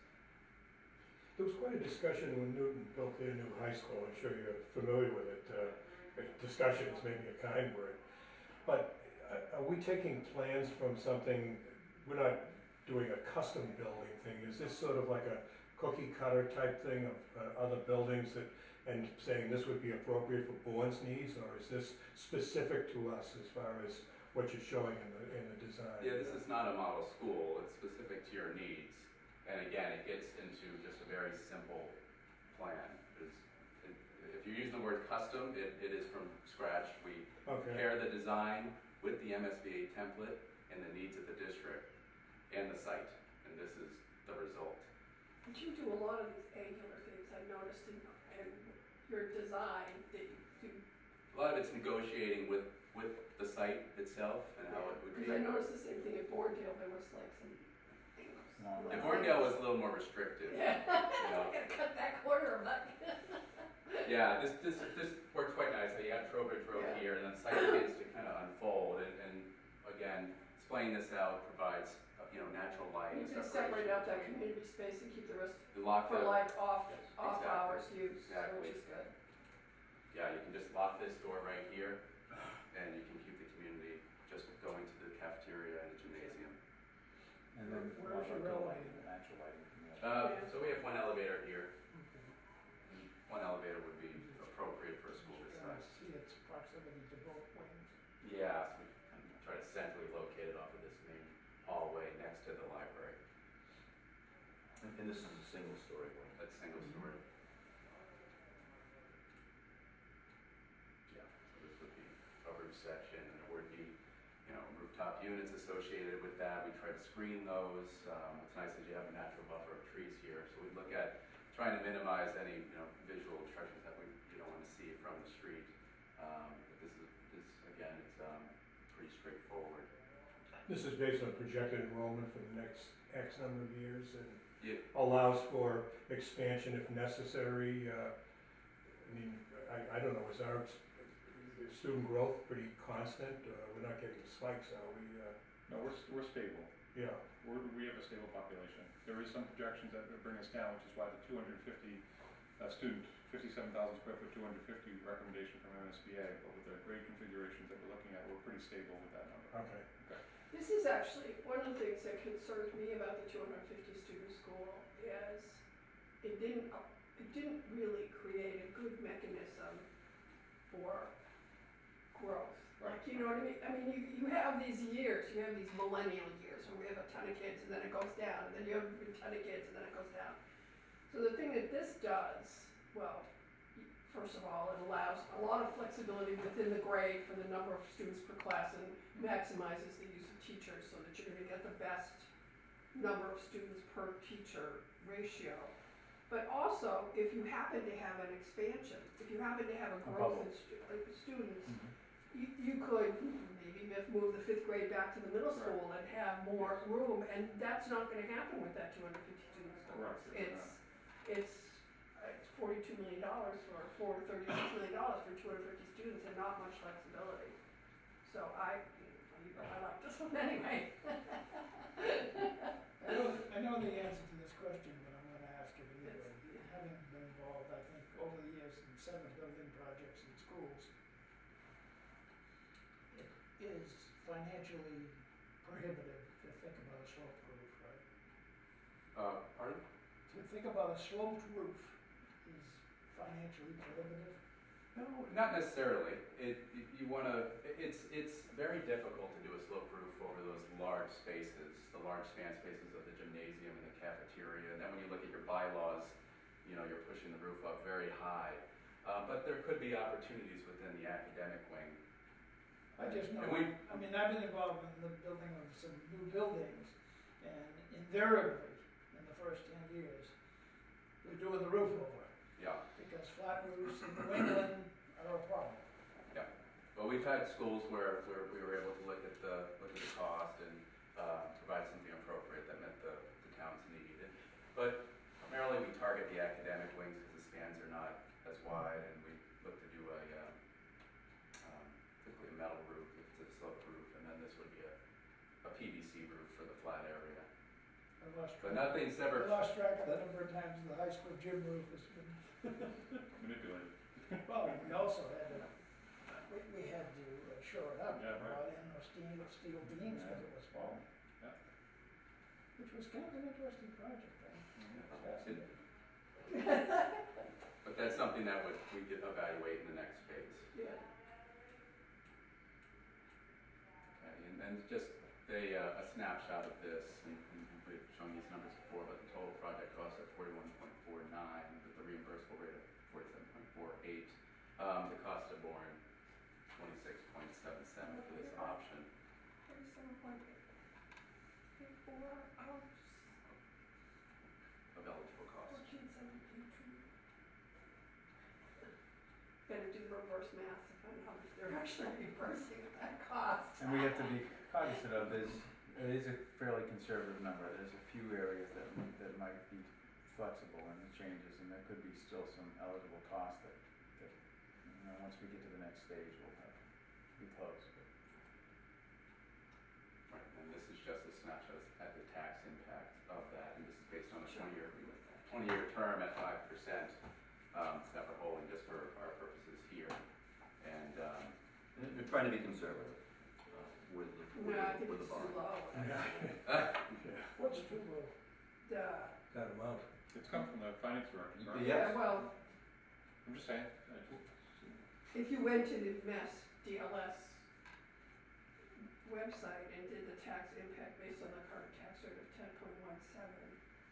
There was quite a discussion when Newton built their new high school. I'm sure you're familiar with it. Uh, discussion is maybe a kind word. But uh, are we taking plans from something, we're not doing a custom building thing. Is this sort of like a cookie cutter type thing of uh, other buildings that, and saying this would be appropriate for Bourne's needs? Or is this specific to us as far as what you're showing in the, in the design? Yeah, this is not a model school, it's specific to your needs. And again, it gets into just a very simple plan. It's, it, if you're using the word custom, it, it is from scratch. We Okay. pair the design with the M S B A template and the needs of the district and the site, and this is the result. But you do a lot of these angular things, I've noticed in, in your design that you do. A lot of it's negotiating with, with the site itself and how it would be. Because I noticed the same thing at Bourne-Dale, there was like some. No. And Bourne-Dale was a little more restrictive. Yeah, You know? I gotta cut that corner of that. Yeah, this, this, this works quite nicely. You have Trowbridge Road Yeah. here, and then the site begins to kind of unfold, and, and again, splaying this out provides, uh, you know, natural light. You and can separate separation out that between- community space and keep the rest You lock for the, like off, Yes, off exactly. hours use, Exactly. which is good. yeah, you can just lock this door right here, and you can keep the community just going to the cafeteria and the gymnasium. And then Where's one your outdoor elevator? lighting, natural lighting from the Uh, Yeah. so we have one elevator here, Okay. and one elevator would be appropriate for a school this Uh, size. see its proximity to both wings. Yeah, so we kind of try to centrally locate it off of this main hallway next to the library. And, and this is a single story wing. That's single story. Yeah, so this would be a roof section, and there would be, you know, rooftop units associated with that. We try to screen those. Um, what's nice is you have a natural buffer of trees here, so we look at trying to minimize any, you know, visual obstructions that we, you don't want to see from the street. This is based on projected enrollment for the next X number of years and Yeah. allows for expansion if necessary. Uh, I mean, I, I don't know, is our s- student growth pretty constant? Uh, we're not getting spikes, are we? Uh, No, we're, s- we're stable. yeah, We're, we have a stable population. There is some projections that would bring us down, which is why the two hundred fifty, uh, student, fifty-seven thousand square foot, two hundred fifty recommendation from M S B A, but with the grade configurations that we're looking at, we're pretty stable with that number. okay. This is actually, one of the things that concerns me about the two hundred fifty student school is it didn't, uh, it didn't really create a good mechanism for growth. Like, you know what I mean? I mean, you, you have these years, you have these millennial years where we have a ton of kids and then it goes down, and then you have a ton of kids and then it goes down. So the thing that this does, well, first of all, it allows a lot of flexibility within the grade for the number of students per class and maximizes the use of teachers so that you're gonna get the best number of students per teacher ratio. But also, if you happen to have an expansion, if you happen to have a growth in stu- uh, students, Mhm. you, you could maybe move- move the fifth grade back to the middle Right. school and have more room, and that's not gonna happen with that two hundred fifty student school. Correct. It's, it's, uh, it's forty-two million dollars for, for thirty-six million dollars for two hundred fifty students and not much flexibility. So I, you know, I like this one anyway. I know, I know the answer to this question, but I'm gonna ask it anyway. Having been involved, I think, over the years in seven building projects in schools, it is financially prohibitive to think about a sloped roof, right? Uh, pardon? To think about a sloped roof is financially prohibitive. No, not necessarily. It, it you want to. It's it's very difficult to do a slope roof over those large spaces, the large span spaces of the gymnasium and the cafeteria. And then when you look at your bylaws, you know you're pushing the roof up very high. Uh, but there could be opportunities within the academic wing. I just know, And we, I mean, I've been involved in the building of some new buildings, and invariably, in the first ten years, we're doing the roof over, yeah. because flat roofs in New England are a problem. Well, we've had schools where, where we were able to look at the look at the cost and uh, provide something appropriate that met the, the town's need. And, but primarily we target the academic wings because the spans are not as wide, and we look to do a um, um, typically a metal roof if it's a sloped roof, and then this would be a, a P V C roof for the flat area. I lost But track, nothing's I ever. lost track of the number of times the high school gym roof has been, Manipulated. well, we also had to, we, we had to uh, shore it up, Yeah, right. brought in those steel, steel beams because it was falling. Yeah. Which was kind of an interesting project, right? Fascinating. But that's something that would we could evaluate in the next phase. Yeah. Okay, and then just a, uh, a snapshot of this, and, and we've shown these numbers before, but the total project cost at forty-one point four nine, with the reimbursable rate of forty-seven point four eight. Um, the cost of Bourne, twenty-six point seven seven for this option. Forty-seven point eight four, oh, Of eligible cost. fourteen seventeen two. Better do the reverse math to find out if they're actually reversing that cost. And we have to be cognizant of this, it is a fairly conservative number, there's a few areas that, that might be flexible in the changes, and there could be still some eligible costs that, that, you know, once we get to the next stage, we'll have, be close. But Right, and this is just a snapshot at the tax impact of that, and this is based on a twenty-year, twenty-year term at five percent, um, that we're holding just for our purposes here. And, um, And we're trying to be conservative uh, with the, with No, I the, think with it's the too bond. low. Yeah, yeah, What's too low? Duh. that amount. It's come from the finance director, right? Yeah. Yeah, well, I'm just saying, I just, if you went to the Mass D L S website and did the tax impact based on the current tax rate of ten point one seven,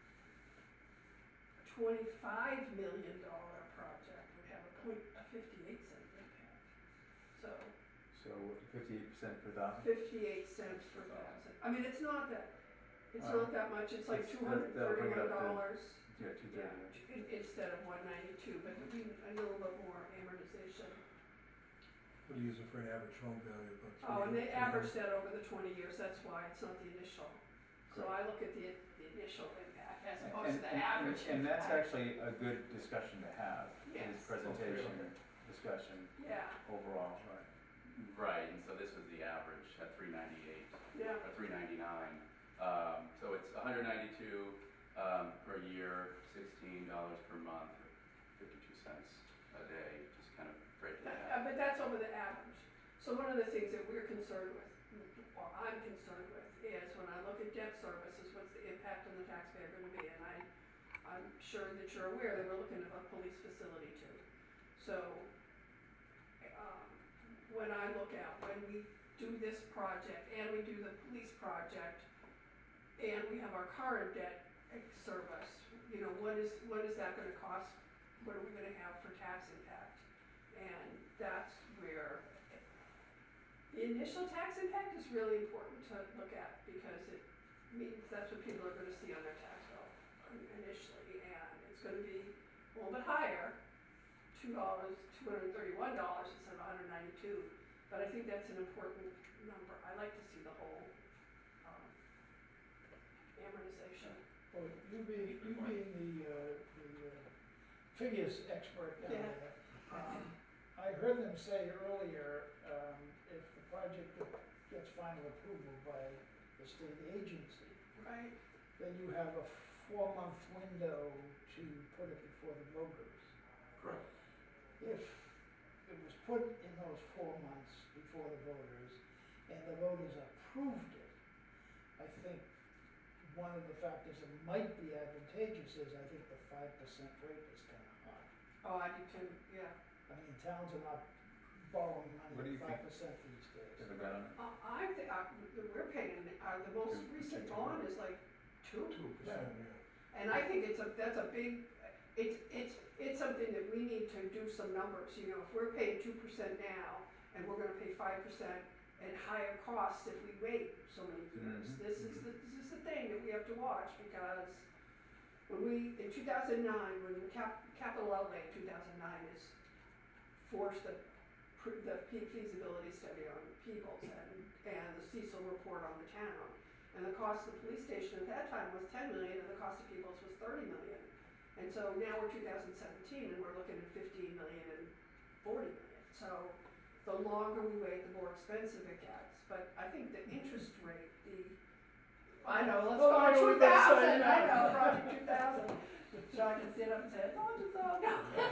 a twenty-five million dollar project would have a point, a fifty-eight cent impact. So, So fifty-eight percent per thousand? fifty-eight cents per thousand. I mean, it's not that, it's Uh, not that much, it's like it's- two hundred that'll bring it thirty-one up to- dollars. Yeah, two Yeah, thirty. in- instead of one ninety-two, but we, a little bit more amortization. What do you use it for an average home value? About Oh, and they three- average that over the twenty years, that's why it's not the initial. So I look at the, the initial impact as opposed to the And- and- average And that's impact. actually a good discussion to have, Yes. is presentation, discussion Yeah, overall, right? Right, and so this was the average at three ninety-eight, yeah, or three ninety-nine. Um, so it's one hundred ninety-two, um, per year, sixteen dollars per month, fifty-two cents a day, just kind of break it That- down. uh, but that's over the average. So one of the things that we're concerned with, or I'm concerned with, is when I look at debt services, what's the impact on the taxpayer gonna be? And I, I'm sure that you're aware that we're looking at a police facility too. So, um, when I look at, when we do this project and we do the police project, and we have our current debt service, you know, what is, what is that gonna cost? What are we gonna have for tax impact? And that's where the initial tax impact is really important to look at because it means that's what people are gonna see on their tax bill initially, and it's gonna be a little bit higher, two dollars, two hundred and thirty-one dollars instead of one hundred ninety-two. But I think that's an important number. I like to see the whole, um, amortization. Well, you being, you being the, uh, the uh, figures expert down Yeah. there, um, I heard them say earlier, um, if the project gets final approval by the state agency, Right. then you have a four-month window to put it before the voters. Correct. If it was put in those four months before the voters, and the voters approved it, I think one of the factors that might be advantageous is I think the five percent rate is kind of high. Oh, I do too, yeah. I mean, towns are not borrowing What do money you at five percent these days. Ever got on it? Uh, I think, uh, we're paying, uh, the most Two recent percent. bond is like two. Two percent, yeah. And I think it's a, that's a big, it's, it's, it's something that we need to do some numbers, you know, if we're paying two percent now, and we're gonna pay five percent and higher costs if we wait so many years, Mhm, this is the, this is the thing that we have to watch, because when we, in two thousand nine, when the cap, capital outlay in two thousand nine is forced the, pr- the fe- feasibility study on Peebles and, and the Cecil report on the town, and the cost of the police station at that time was ten million, and the cost of Peebles was thirty million. And so now we're two thousand seventeen, and we're looking at fifteen million and forty million. So the longer we wait, the more expensive it gets. But I think the interest rate, the, I know, let's Well, go I know two what that's thousand, saying I now. know, Project two thousand. John can stand up and say, I told you so, no.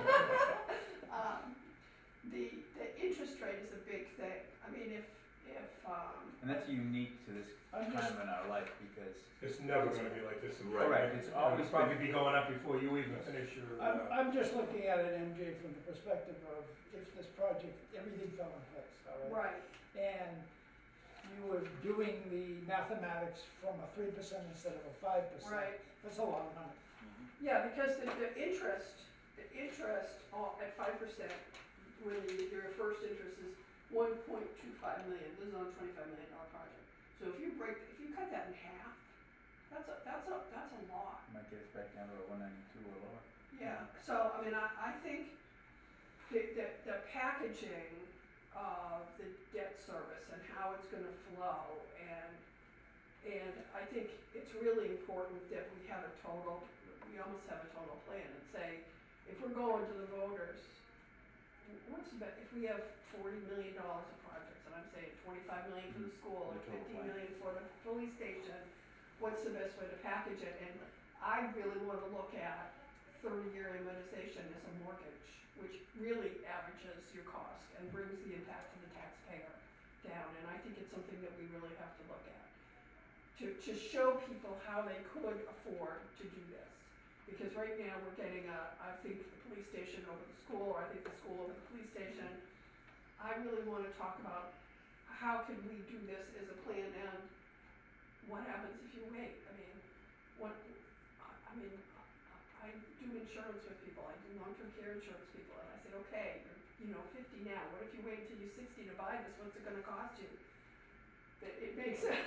Um, the, the interest rate is a big thing. I mean, if, if, um, And that's unique to this I'm time just- in our life because, It's never gonna be like this. in Right. correct, it's It'll always probably been, be going up before you even finish your, I'm, uh, I'm just looking at it, M J, from the perspective of if this project, everything fell in place, all right? right, And you were doing the mathematics from a three percent instead of a five percent. right. That's a lot of money. Yeah, because the, the interest, the interest all- at five percent, when you, your first interest is one point two five million, this is on a twenty-five million dollar project. So if you break, if you cut that in half, that's a, that's a, that's a lot. might get us back down to a one ninety-two or lower. Yeah, so, I mean, I, I think the, the, the packaging of the debt service and how it's gonna flow, and, and I think it's really important that we have a total, we almost have a total plan and say, if we're going to the voters, what's the, be- if we have forty million dollars of projects, and I'm saying twenty-five million for the school, The and total fifty plan. million for the police station, what's the best way to package it? And I really wanna look at thirty-year amortization as a mortgage, which really averages your cost and brings the impact to the taxpayer down, and I think it's something that we really have to look at. To, to show people how they could afford to do this. Because right now, we're getting a, I think the police station over the school, or I think the school over the police station. I really wanna talk about how can we do this as a plan, and what happens if you wait? I mean, what, I, I mean, I do insurance with people, I do long-term care insurance with people, and I say, okay, you're, you know, fifty now, what if you wait until you're sixty to buy this, what's it gonna cost you? It, it makes it,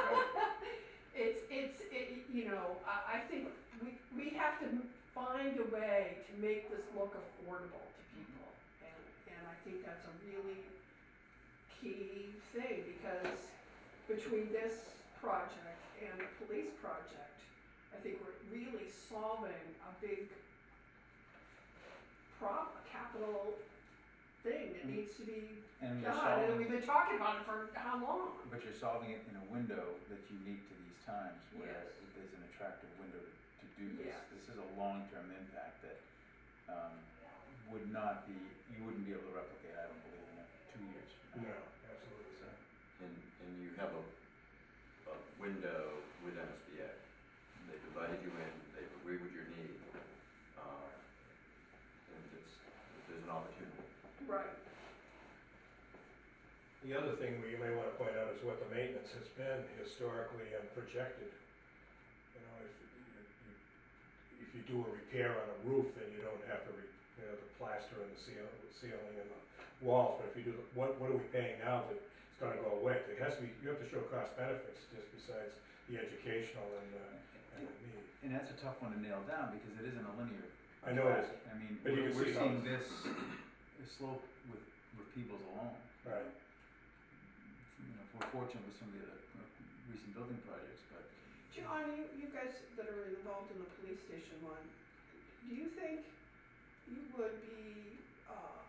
it's, it's, it, you know, I, I think we, we have to find a way to make this look affordable to people, and, and I think that's a really key thing, because between this project and the police project, I think we're really solving a big prop, a capital thing that needs to be And you're done, and solving, we've been talking about it for how long? but you're solving it in a window that's unique to these times, where Yes. there's an attractive window to do this. Yes. This is a long-term impact that, um, would not be, you wouldn't be able to replicate, I don't believe, in a two years from now. No, absolutely. So, And, and you have a, a window with M S B A. They divided you in, they agree with your need, uh, and it's, there's an opportunity. Right. The other thing we may wanna point out is what the maintenance has been historically and projected. You know, if you, you, if you do a repair on a roof, then you don't have to re, you know, the plaster and the seal, ceiling and the walls, but if you do, the- what, what are we paying now that it's gonna go away? It has to be, you have to show cost benefits just besides the educational and, uh, and the need. and that's a tough one to nail down, because it isn't a linear. I know it track. isn't. I mean, But you we're, can we're see how seeing it's- this slope with, with Peebles alone. Right. You know, we're fortunate with some of the other uh, recent building projects, but John, you, you guys that are involved in the police station one, do you think you would be, um,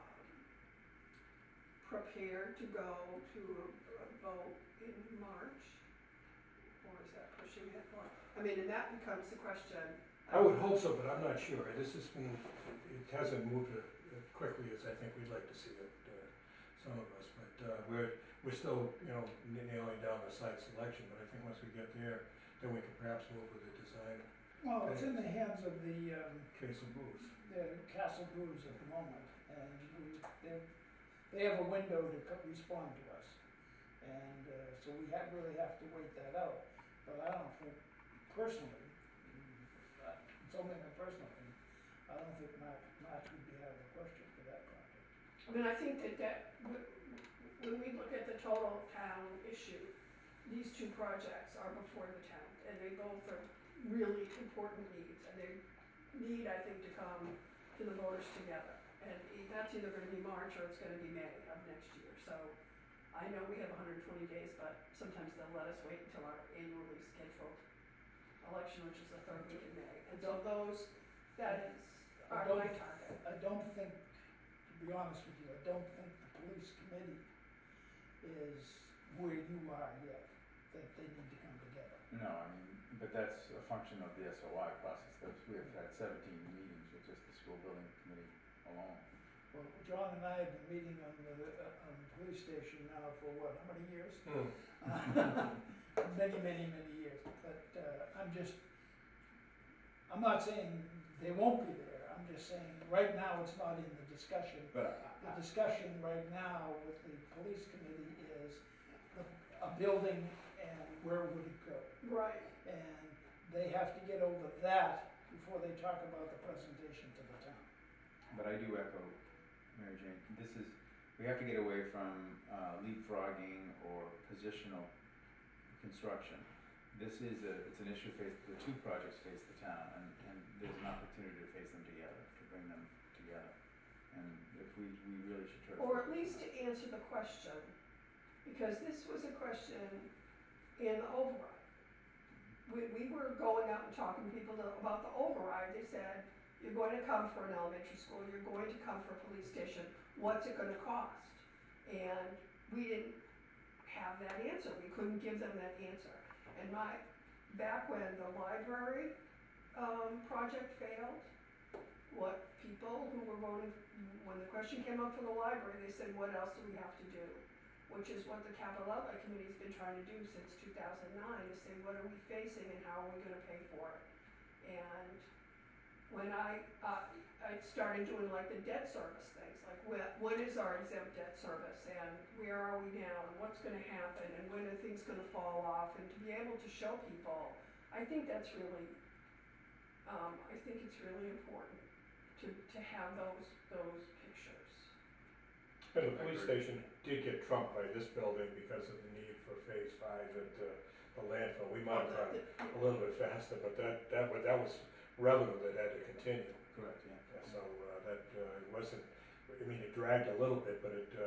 prepared to go to a, a vote in March? Or is that pushing it more? I mean, and that becomes the question. I would hope so, but I'm not sure. This has been, it hasn't moved as quickly as I think we'd like to see it, uh, some of us. But, uh, we're, we're still, you know, nailing down the site selection, but I think once we get there, then we can perhaps move with the design Well, it's in the hands of the, um, case of booths. the Castle Brews at the moment, and we, they, they have a window to co- respond to us. And, uh, so we have, really have to wait that out, but I don't think, personally, mm, uh, it's only my personal opinion, I don't think March, March would be out of the question for that project. I mean, I think that that, w- when we look at the total town issue, these two projects are before the town, and they both are really important needs, and they need, I think, to come to the voters together. And e- that's either gonna be March or it's gonna be May of next year, so I know we have hundred and twenty days, but sometimes they'll let us wait until our annually scheduled election, which is the third week in May. And so those, that is I our don't- my target. I don't think, to be honest with you, I don't think the police committee is where you are yet, that they need to come together. no, I mean, but that's a function of the S O I process. That's, we have had seventeen meetings with just the school building committee alone. Well, John and I have been meeting on the, uh, on the police station now for what, how many years? Many, many, many years, but, uh, I'm just, I'm not saying they won't be there, I'm just saying, right now, it's not in the discussion. But The discussion right now with the police committee is the, a building and where would it go? Right. And they have to get over that before they talk about the presentation to the town. But I do echo Mary Jane, this is, we have to get away from uh, leapfrogging or positional construction. This is a, it's an issue face, the two projects face the town, and, and there's an opportunity to face them together, to bring them together. And if we, we really should try to. Or at least to answer the question, because this was a question in the override. We, we were going out and talking to people to- about the override, they said, you're going to come for an elementary school, you're going to come for a police station, what's it gonna cost? And we didn't have that answer, we couldn't give them that answer. And my, back when the library, um, project failed, what people who were voting, when the question came up for the library, they said, what else do we have to do? Which is what the capital outlay committee's been trying to do since two thousand nine, is say, what are we facing and how are we gonna pay for it? And when I, uh, I started doing like the debt service things, like what, what is our exempt debt service and where are we now and what's gonna happen and when are things gonna fall off, and to be able to show people, I think that's really, um, I think it's really important to, to have those, those pictures. And the police station did get trumped by this building because of the need for phase five at uh, the landfill. We might have gone a little bit faster, but that, that, wa- that was revenue that had to continue. Correct, yeah. Yeah, so, uh, that, uh, it wasn't, I mean, it dragged a little bit, but it, uh,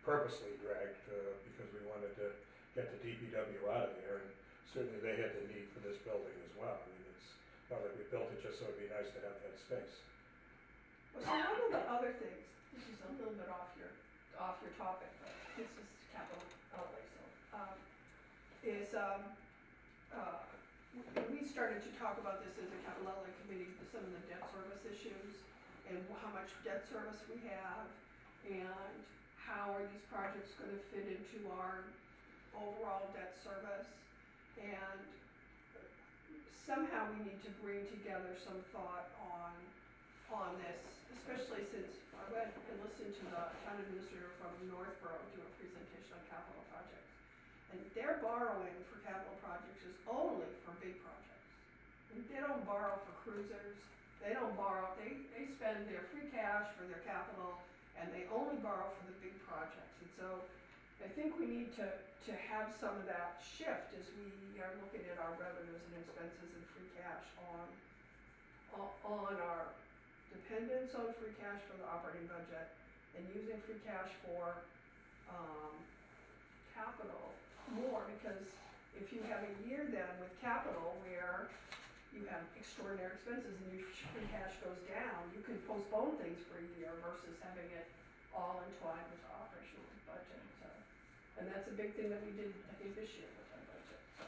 purposely dragged, uh, because we wanted to get the D P W out of there, and certainly they had the need for this building as well. I mean, it's not like we built it just so it'd be nice to have that space. Well, so one of the other things, this is a little bit off your, off your topic, but this is capital outlay, so, um, is, um, uh, we we started to talk about this as a capital outlay committee, some of the debt service issues, and how much debt service we have, and how are these projects gonna fit into our overall debt service, and somehow we need to bring together some thought on, on this, especially since I went and listened to the town administrator from Northborough do a presentation on capital projects. And their borrowing for capital projects is only for big projects. And they don't borrow for cruisers, they don't borrow, they, they spend their free cash for their capital, and they only borrow for the big projects. And so I think we need to, to have some of that shift as we are looking at our revenues and expenses and free cash on, on our dependence on free cash for the operating budget and using free cash for, um, capital more, because if you have a year then with capital where you have extraordinary expenses and your free cash goes down, you can postpone things for a year versus having it all entwined with the operational budget, so. And that's a big thing that we did, I think, this year with our budget, so.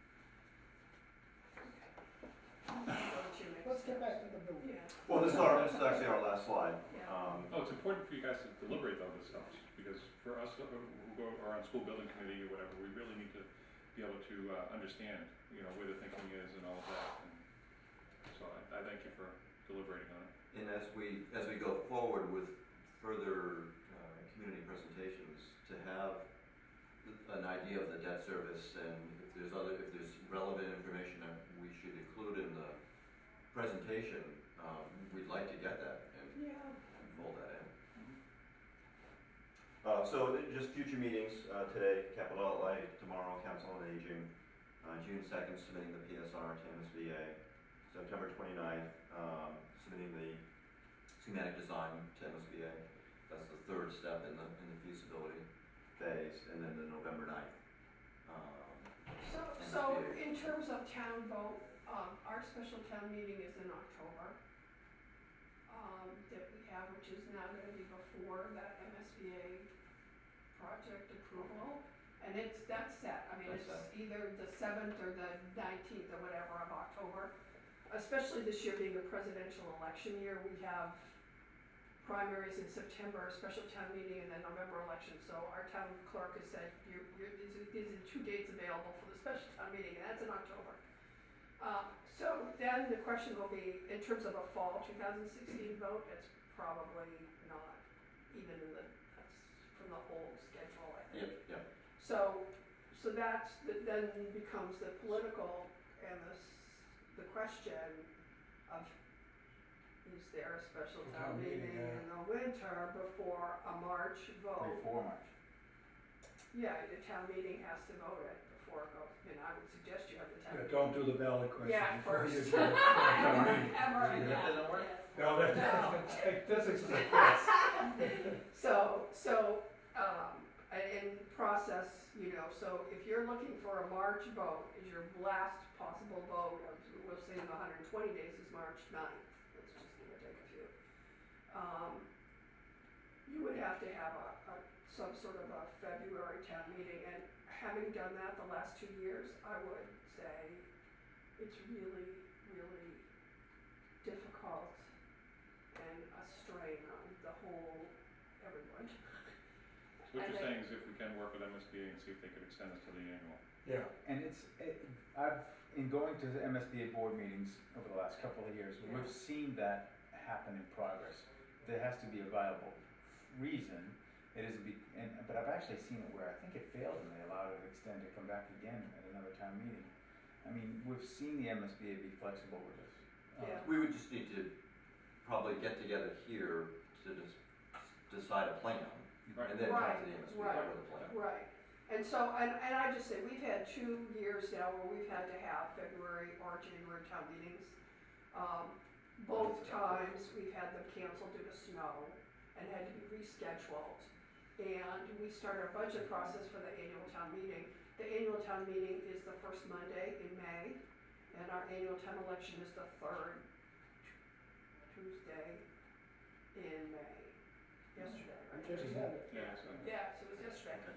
Okay. Go to your next Let's get steps. back to the building. Yeah, Well, this is our, this is actually our last slide. Yeah. Um, Oh, it's important for you guys to deliberate all this stuff, because for us uh, who go, are on school building committee or whatever, we really need to be able to uh, understand, you know, where the thinking is and all of that. And so I, I thank you for deliberating on it. And as we, as we go forward with further uh, community presentations, to have an idea of the debt service, and if there's other, if there's relevant information that we should include in the presentation, um, we'd like to get that and yeah. and fold that in. Uh, so th- just future meetings, uh, today, capital outlay, tomorrow, council on aging, uh, June second, submitting the P S R to M S B A, September twenty-ninth, um, submitting the schematic design to M S B A. That's the third step in the, in the feasibility phase, and then the November ninth. Um, So, M S B A. so in terms of town vote, um, our special town meeting is in October. Um, that we have, which is now gonna be before that M S B A project approval. And it's, that's set, I mean, That's it's set. either the seventh or the nineteenth or whatever of October. Especially this year being a presidential election year, we have primaries in September, special town meeting, and then November election. So our town clerk has said, you, you, these are, these are two dates available for the special town meeting, and that's in October. Um, so then the question will be, in terms of a fall two thousand sixteen vote, it's probably not even in the, that's from the old schedule, I think. Yep, yep. So, so that's, the- then becomes the political and the, s- the question of, is there a special town Town meeting, meeting yeah. in the winter before a March vote? Before March. Yeah, the town meeting has to vote it before it goes, and I would suggest you have the town Yeah, meeting. don't do the ballot question. Yeah, before you first. do the town meeting. Ever, That yeah, doesn't work? yes. No, that, No. physics is a quiz. So, so, um, and in process, you know, so if you're looking for a March vote, is your last possible vote, of, we'll say in one hundred twenty days is March ninth, let's just give or take a few. Um, you would have to have a, a, some sort of a February town meeting, and having done that the last two years, I would say it's really, really difficult and a strain on the whole, everyone. So what And you're then- saying is if we can work with M S B A and see if they could extend this to the annual. Yeah, And it's, it, I've, in going to the M S B A board meetings over the last couple of years, Yeah. we've seen that happen in progress. There has to be a viable reason, it is a big, and, but I've actually seen it where I think it failed and they allowed it to extend to come back again at another town meeting. I mean, we've seen the M S B A be flexible with this. Uh, Yeah. We would just need to probably get together here to just decide a plan, Right. and then come Right, to the M S B A right. with a plan. Right, and so, and, and I just say, we've had two years now where we've had to have February or January town meetings. Um, both times, we've had them canceled due to snow and had to be rescheduled. and we start our budget process for the annual town meeting. The annual town meeting is the first Monday in May, and our annual town election is the third Tuesday in May. Yesterday, We right? just had it. Yeah, so. Yeah, so it was yesterday.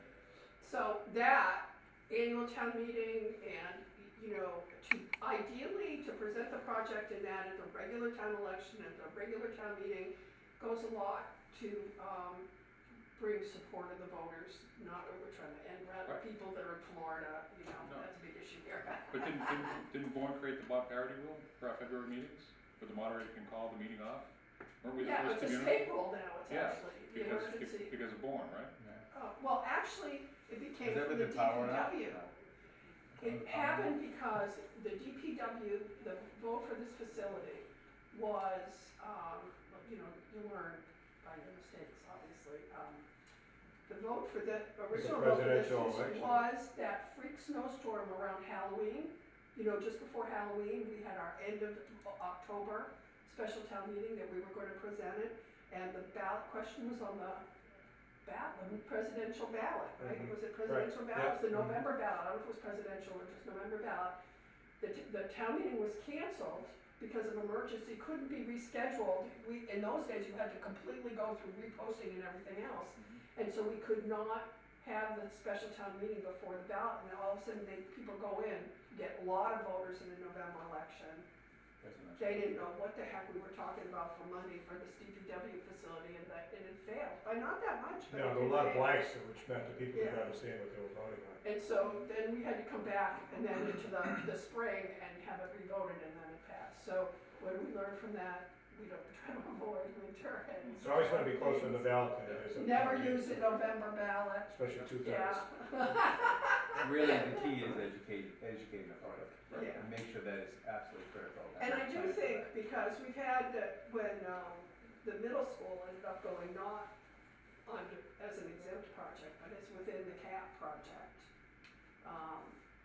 So that annual town meeting and, you know, to ideally to present the project in that at the regular town election, at the regular town meeting, goes a lot to, um, bring support of the voters, not that we're trying to end run Right. people that are in Florida, you know, No. that's a big issue here. But didn't, didn't, didn't Bourne create the block parity rule for our February meetings, where the moderator can call the meeting off? Weren't we the Yeah, first it's a community? state rule now, it's Yeah, actually, the Because, emergency. because of Bourne, right? Oh, well, actually, it became Is that from with the the D power P now? W. No. It happened because the D P W, the vote for this facility was, um, you know, you learn by your mistakes, obviously. Um, the vote for the, original vote for this presidential facility election. was that freak snowstorm around Halloween. You know, just before Halloween, we had our end of October special town meeting that we were going to present it, and the ballot question was on the ballot, presidential ballot, right? Mhm. Was it presidential Right. ballot? It was the Yep. November ballot. I don't know if it was presidential or just November ballot. The, t- the town meeting was canceled because of emergency, couldn't be rescheduled. We, in those days, you had to completely go through reposting and everything else. And so we could not have the special town meeting before the ballot, and all of a sudden, they, people go in, get a lot of voters in the November election. Presidential. They didn't know what the heck we were talking about for money for this D P W facility, and that, and it failed, by not that much, but Yeah, it there were did a lot of fail. blanks, which meant that people didn't Yeah. understand what they were voting on. And so then we had to come back and then into the, the spring and have it revoted, and then it passed. So what did we learn from that? We don't try to avoid winter and. It's always gonna be closer to the ballot than it is. at the Never town meeting, use the November ballot, Especially two yeah. thirds. Really, the key is educate, educating the public, Yeah. and make sure that it's absolutely critical. And I do think, because we've had, the- when, um, the middle school ended up going not under, as an exempt project, but it's within the C A P project. Um,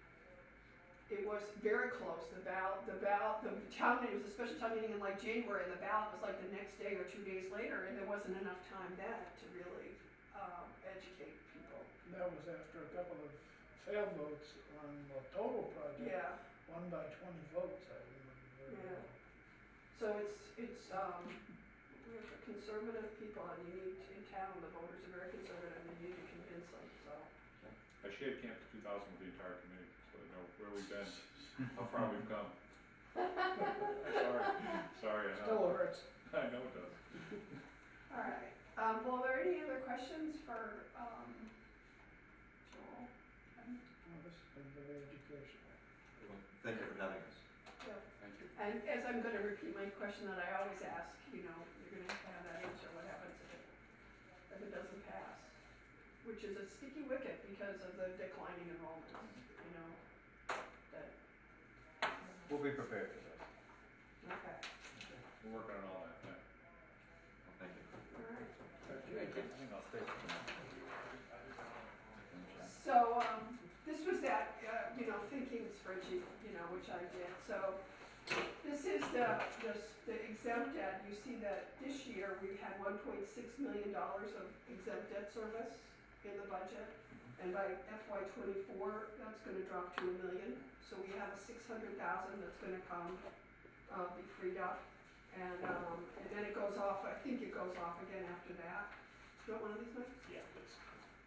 it was very close, the ballot, the ballot, the town meeting, it was a special town meeting in like January, and the ballot was like the next day or two days later, and there wasn't enough time then to really, um, educate people. That was after a couple of failed votes on the total project, Yeah. one by twenty votes, I remember very Yeah. well. So it's, it's, um, we're conservative people, and you need, in town, the voters are very conservative, and you need to convince them, so. I shared Camp two thousand with the entire committee, so they know where we've been, how far we've come. Sorry, sorry, I Still know, hurts. I know it does. All right, um, well, are there any other questions for, um, Joel? Um, Well, this has been very educational. Thank you for having us. yeah. Thank you. And as I'm gonna repeat my question that I always ask, you know, you're gonna have to have that answer, what happens if it, if it doesn't pass? Which is a sticky wicket because of the declining enrollments, you know, that, We'll be prepared for that. okay, We're working on all that, yeah. Well, thank you. all right. I think I'll stay for now. So, um, this was that, uh, you know, thinking spreadsheet, you know, which I did, so this is the, the, the exempt debt, you see that this year we had one point six million dollars of exempt debt service in the budget, and by F Y twenty-four, that's gonna drop to a million, so we have a six hundred thousand that's gonna come, uh, be freed up, and, um, and then it goes off, I think it goes off again after that. Do you want one of these, Mike? Yeah, please.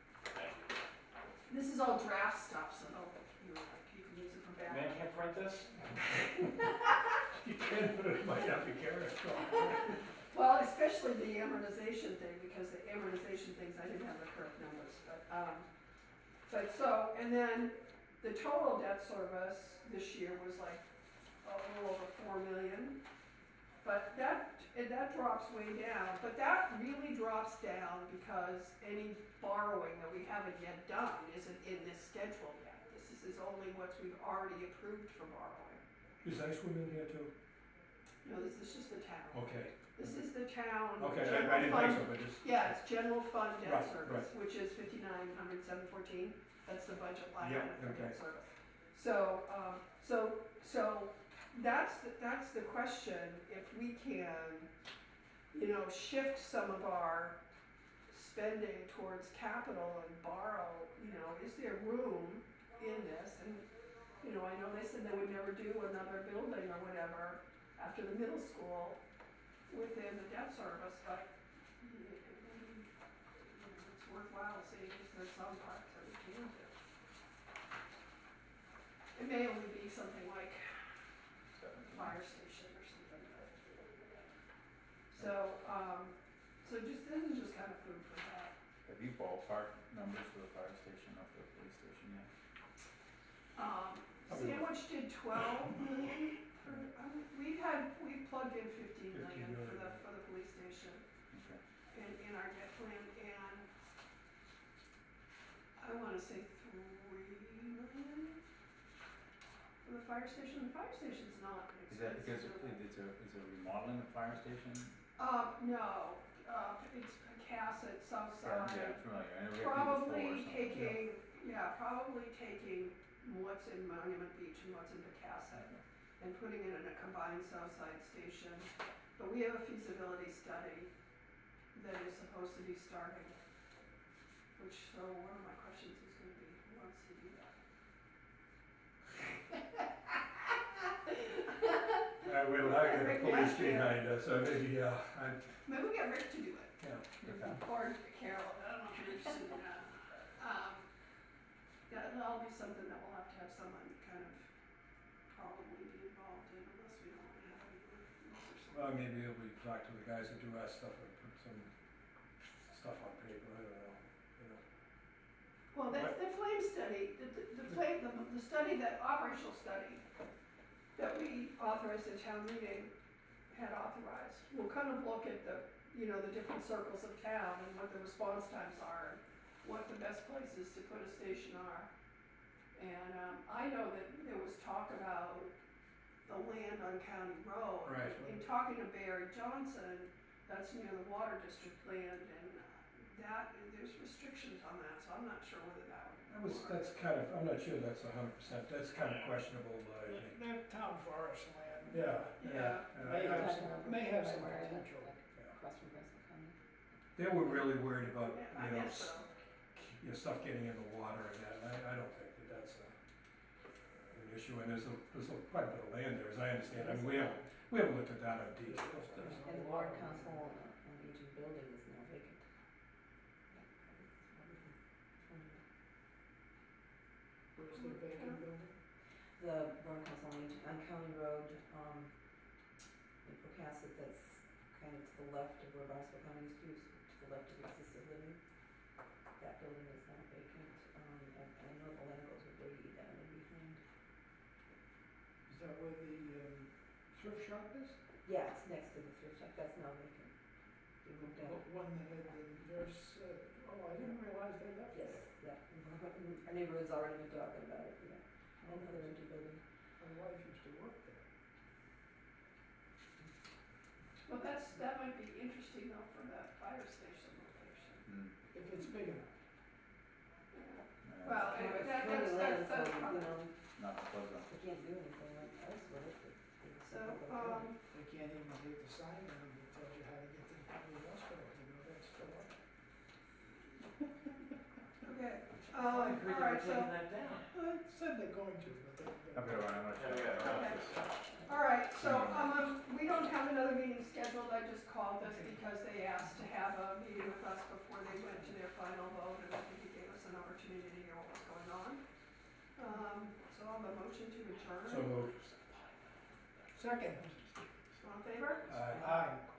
This is all draft stuff, so don't, you know, like, you can use it for back. Man can't print this? You can, but it might not be carried. Well, especially the amortization thing, because the amortization things, I didn't have the correct numbers, but, um, but so, and then the total debt service this year was like a little over four million. But that, and that drops way down, but that really drops down because any borrowing that we haven't yet done isn't in this schedule yet. This is only what we've already approved for borrowing. Is Icewind in here too? No, this is just the town. Okay, This is the town. okay, general I, I didn't fund- think so, but just. Yeah, it's general fund debt Right, service, which is fifty-nine hundred, seven fourteen, that's the budget line Yeah, item for okay. debt service. So, um, so, so, that's, the- that's the question, if we can, you know, shift some of our spending towards capital and borrow, you know, is there room in this? And, you know, I know they said they would never do another building or whatever after the middle school within the debt service, but you know, maybe, you know, it's worthwhile seeing if there's some parts that we can do. It may only be something like fire station or something. So, um, so just, this is just kind of food for thought. Have you ballpark numbers for the fire station or for the police station yet? Um, Sandwich did twelve million for, um, we've had, we've plugged in fifteen million for the, for the police station Okay. in, in our debt plan, and I wanna say three million for the fire station. The fire station's not Is that because expensive. it- it's a, it's a remodeling of fire station? Uh, no, uh, it's Pecasset, Yeah, Southside. yeah, familiar, I know we have people Probably or something. taking, yeah, probably taking what's in Monument Beach and what's in Pecasset and putting it in a combined Southside station. But we have a feasibility study that is supposed to be starting, which, so one of my questions is gonna be, who wants to do that? Uh, we'll have the Rick police last year. behind us, so maybe, uh, I, Maybe we get Rick to do it, yeah. Okay. or Carol, I don't know if you're interested in that. Um, yeah, that'll be something that we'll have to have someone kind of probably be involved in unless we don't wanna have anyone else or something. Well, maybe we talk to the guys that do our stuff and put some stuff on paper, I don't know, you know. Well, that's the flame study, the, the, the flame, the, the study, that operational study that we authorized at town meeting had authorized, we'll kind of look at the, you know, the different circles of town and what the response times are, and what the best places to put a station are. And, um, I know that there was talk about the land on County Road. Right. In talking to Barry Johnson, that's near the water district land, and uh, that, there's restrictions on that, so I'm not sure whether that would That was, work. that's kind of, I'm not sure that's a hundred percent, that's kind of questionable, uh, I think. That town forest land Yeah, Yeah. yeah. and I- may I have was- some, may have some Right where I live, potential. like, across from Bristol County. They were really worried about, Yeah, I you know, guess s- so. your stuff getting in the water and that, and I, I don't think that that's a, an issue, and there's a, there's a quite a bit of land there, as I understand, I mean, we haven't, we haven't looked at that in detail. And the Bourne Council on on Aging building is now vacant. Where's the vacant building? The Bourne Council on Aging, on County Road, um, in Pocasset, that's kind of to the left of where Barnstable County used to be, to the left of the assisted living. That building is now vacant, um, and I know the land goes way down in behind. Is that where the, um, thrift shop is? Yeah, it's next to the thrift shop, that's now vacant. We moved out. The one that had the nurse, uh, oh, I didn't realize they left Yes, there. yeah, our neighborhood's already been talking about it, yeah, another empty building. My wife used to work there. Well, that's, that might be interesting though for that fire station location. Hmm. If it's big enough. Yeah. Uh, Well, It's anyway, county that, that's, land, that's, that's so, probably, you know, Not to close up. we can't do anything like else with it, but. it's so, a public um, road. They can't even take the sign down that tells you how to get to the county hospital, you know, that's still up. okay, um, all right, so, that down. I said they're going to, but they. Okay, Ron, I'm gonna check. okay. All right, so, um, we don't have another meeting scheduled, I just called this because they asked to have a meeting with us before they went to their final vote, and I think it gave us an opportunity to hear what was going on. Um, so I'll have a motion to adjourn. So moved. Second. All in favor? Aye. Aye.